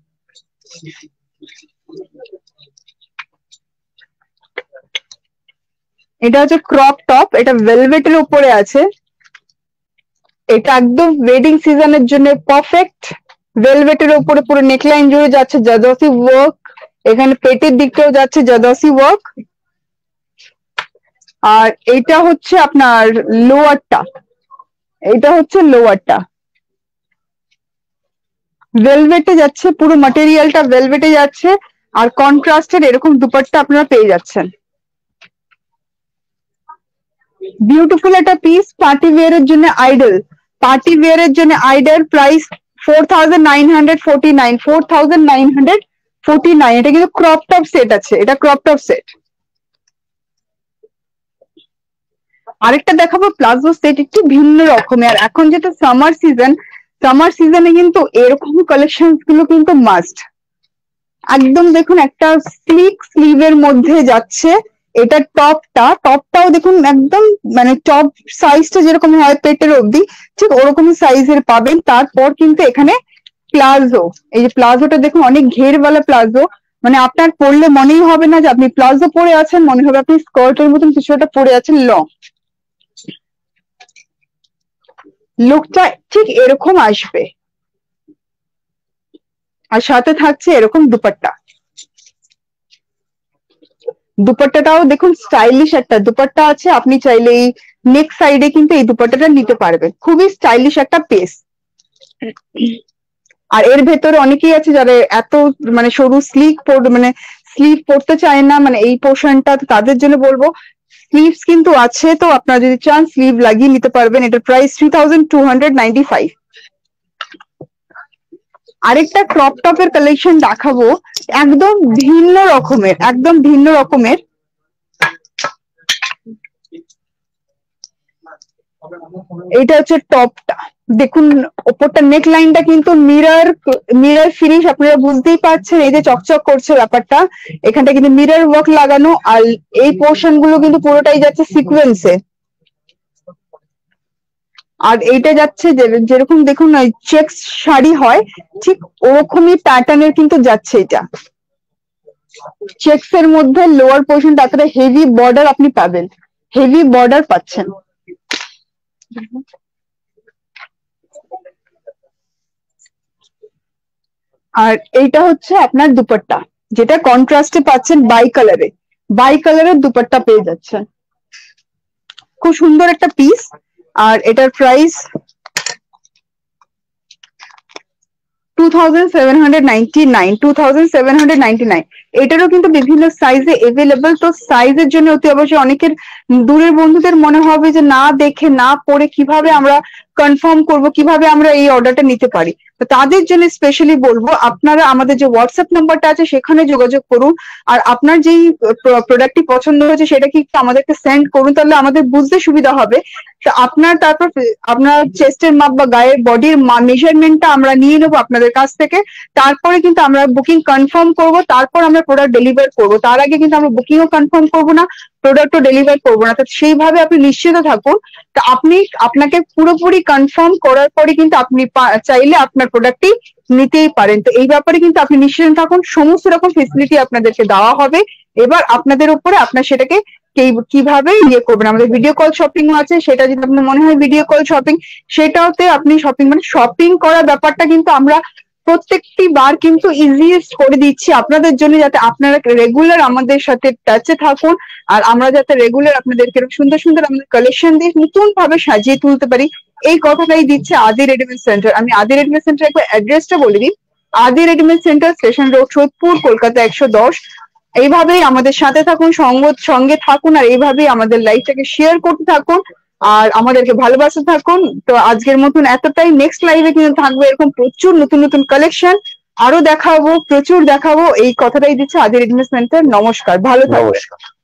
এটা হচ্ছে ক্রপ টপ, এটা ভেলভেটের উপরে আছে। এটা একদম ওয়েডিং সিজনের জন্য পারফেক্ট। ভেলভেটের উপরে পুরো নেকলাইন জুড়ে যাচ্ছে জাদসি ওয়ার্ক, এখানে পেটের দিকটাও যাচ্ছে জাদসি ওয়ার্ক। আর এটা হচ্ছে আপনার লোয়ারটা, এটা হচ্ছে লোয়ারটা ভেলভেটে যাচ্ছে, পুরো ম্যাটেরিয়ালটা ভেলভেটে যাচ্ছে। আর কন্ট্রাস্টের এরকম দুপাট্টা আপনারা পেয়ে যাচ্ছেন। বিউটিফুল একটা পিস, পার্টি ওয়্যারের জন্য আইডল, পার্টি ওয়্যারের জন্য আইডল। প্রাইস 4949। 4949। এটা কিন্তু ক্রপ টপ সেট আছে, এটা ক্রপ টপ সেট। আরেকটা দেখাবো প্লাজো সেট, একটু ভিন্ন রকমের। এখন যেটা সামার সিজন, সামার সিজনে কিন্তু এরকম কালেকশন গুলো কিন্তু মাস্ট। একদম দেখুন একটা স্লিক স্লিভের মধ্যে যাচ্ছে। এটা টপটাও দেখুন একদম, মানে টপ সাইজটা যেরকম হয় পেটের অবধি ঠিক ওরকমই সাইজের পাবেন। তারপর কিন্তু এখানে প্লাজো, এই যে প্লাজোটা দেখুন অনেক ঘেরওয়ালা প্লাজো, মানে আপনার পরলে মনেই হবে না যে আপনি প্লাজো পরে আছেন, মনে হবে আপনি স্কার্টের মতন কিছু একটা পরে আছেন লং। লুকটা ঠিক এরকম আসবে। আর সাথে থাকছে এরকম দুপাট্টা। দুপাট্টাটাও দেখুন স্টাইলিশ একটা দুপাট্টা আছে, আপনি চাইলে এই নেক সাইডে কিন্তু এই দুপাট্টাটা নিতে পারবেন। খুবই স্টাইলিশ একটা পিস। আর এর ভেতরে অনেকেই আছে যারা এত মানে সরু স্লিক মানে স্লিভ পড়তে চায় না, মানে এই পোর্শনটা, তাদের জন্য বলবো স্লিভস কিন্তু আছে, তো আপনারা যদি চান স্লিভ লাগিয়ে নিতে পারবেন। এটার প্রাইস 3295। আরেকটা ক্রপ টপের কালেকশন দেখাবো, একদম ভিন্ন রকমের, একদম ভিন্ন রকমের। এটা হচ্ছে টপটা, দেখুন ওপরটা নেক লাইনটা কিন্তু মিরর ফিনিশ, আপনারা বুঝতেই পারছেন, এই যে চকচক করছে ব্যাপারটা, এখানটা কিন্তু মিরর ওয়ার্ক লাগানো, আর এই পোর্শন গুলো কিন্তু পুরোটাই যাচ্ছে সিকোয়েন্সে। আর এইটা যাচ্ছে যেরকম দেখুন চেক্স শাড়ি হয় ঠিক ওরকমই প্যাটার্নের কিন্তু যাচ্ছে এটা। চেক্স এর মধ্যে লোয়ার পোর্শনটা এতটা হেভি বর্ডার আপনি পাবেন, হেভি বর্ডার পাচ্ছেন। আর এইটা হচ্ছে আপনার দুপাট্টা, যেটা কন্ট্রাস্টে পাচ্ছেন বাই কালারের দুপাট্টা পেয়ে যাচ্ছেন। খুব সুন্দর একটা পিস। আর এটার প্রাইস 2799। এটারও কিন্তু বিভিন্ন সাইজে এভেলেবল। তো সাইজের জন্য অতি অবশ্যই অনেকের দূরের বন্ধুদের মনে হবে যে না দেখে না পড়ে কিভাবে আমরা কনফার্ম করব, কিভাবে আমরা এই অর্ডারটা নিতে পারি। তো তাদের জন্য স্পেশালি বলবো, আপনারা আমাদের যে হোয়াটসঅ্যাপ নাম্বারটা আছে সেখানে যোগাযোগ করুন, আর আপনার যেই প্রোডাক্টটি পছন্দ হয়েছে সেটা কি একটু আমাদেরকে সেন্ড করুন, তাহলে আমাদের বুঝতে সুবিধা হবে। তো আপনার তারপর আপনার চেস্টের মাপ বা গায়ের বডির মেজারমেন্টটা আমরা নিয়ে নেবো আপনাদের কাছ থেকে, তারপরে কিন্তু আমরা বুকিং কনফার্ম করব, তারপর আমরা প্রোডাক্ট ডেলিভার করব। তার আগে কিন্তু আমরা বুকিংও কনফার্ম করবো না, প্রোডাক্টও ডেলিভার করবো না। তো সেইভাবে আপনি নিশ্চিত থাকুন। তো আপনাকে পুরোপুরি কনফার্ম করার পরে কিন্তু আপনি চাইলে আপনার প্রোডাক্টটি নিতেই পারেন। তো এই ব্যাপারে কিন্তু আপনি নিশ্চিন্ত থাকুন, সমস্ত রকম ফেসিলিটি আপনাদেরকে দেওয়া হবে। এবার আপনাদের উপরে আপনার সেটাকে কিভাবে ইয়ে করবেন। আমাদের ভিডিও কল শপিং আছে, সেটা যদি আপনার মনে হয় ভিডিও কল শপিং, সেটাতে আপনি শপিং, মানে শপিং করার ব্যাপারটা কিন্তু আমরা প্রত্যেকটি বার কিন্তু ইজিয়েস্ট করে দিচ্ছি আপনাদের জন্য, যাতে আপনারা রেগুলার আমাদের সাথে টাচে থাকুন, আর আমরা যাতে রেগুলার আপনাদেরকে সুন্দর সুন্দর আমাদের কালেকশন দিয়ে নতুন ভাবে সাজিয়ে তুলতে পারি, এই কথাটাই দিচ্ছে আদি রেডিমেড সেন্টার। আমি আদি রেডিমেড সেন্টার একবার অ্যাড্রেসটা বলে দিই। Adi readymade centre, station road, Sodepur, Kolkata 110। এইভাবেই আমাদের সাথে থাকুন, সঙ্গে থাকুন, আর এইভাবেই আমাদের লাইফটাকে শেয়ার করতে থাকুন, আর আমাদেরকে ভালোবাসতে থাকুন। তো আজকের মতন এতটাই। নেক্সট লাইভে কিন্তু থাকবে এরকম প্রচুর নতুন নতুন কালেকশন, আরো দেখাবো, প্রচুর দেখাবো, এই কথাটাই দিচ্ছে আদি রেডিমেড সেন্টার। নমস্কার, ভালো থাকবেন।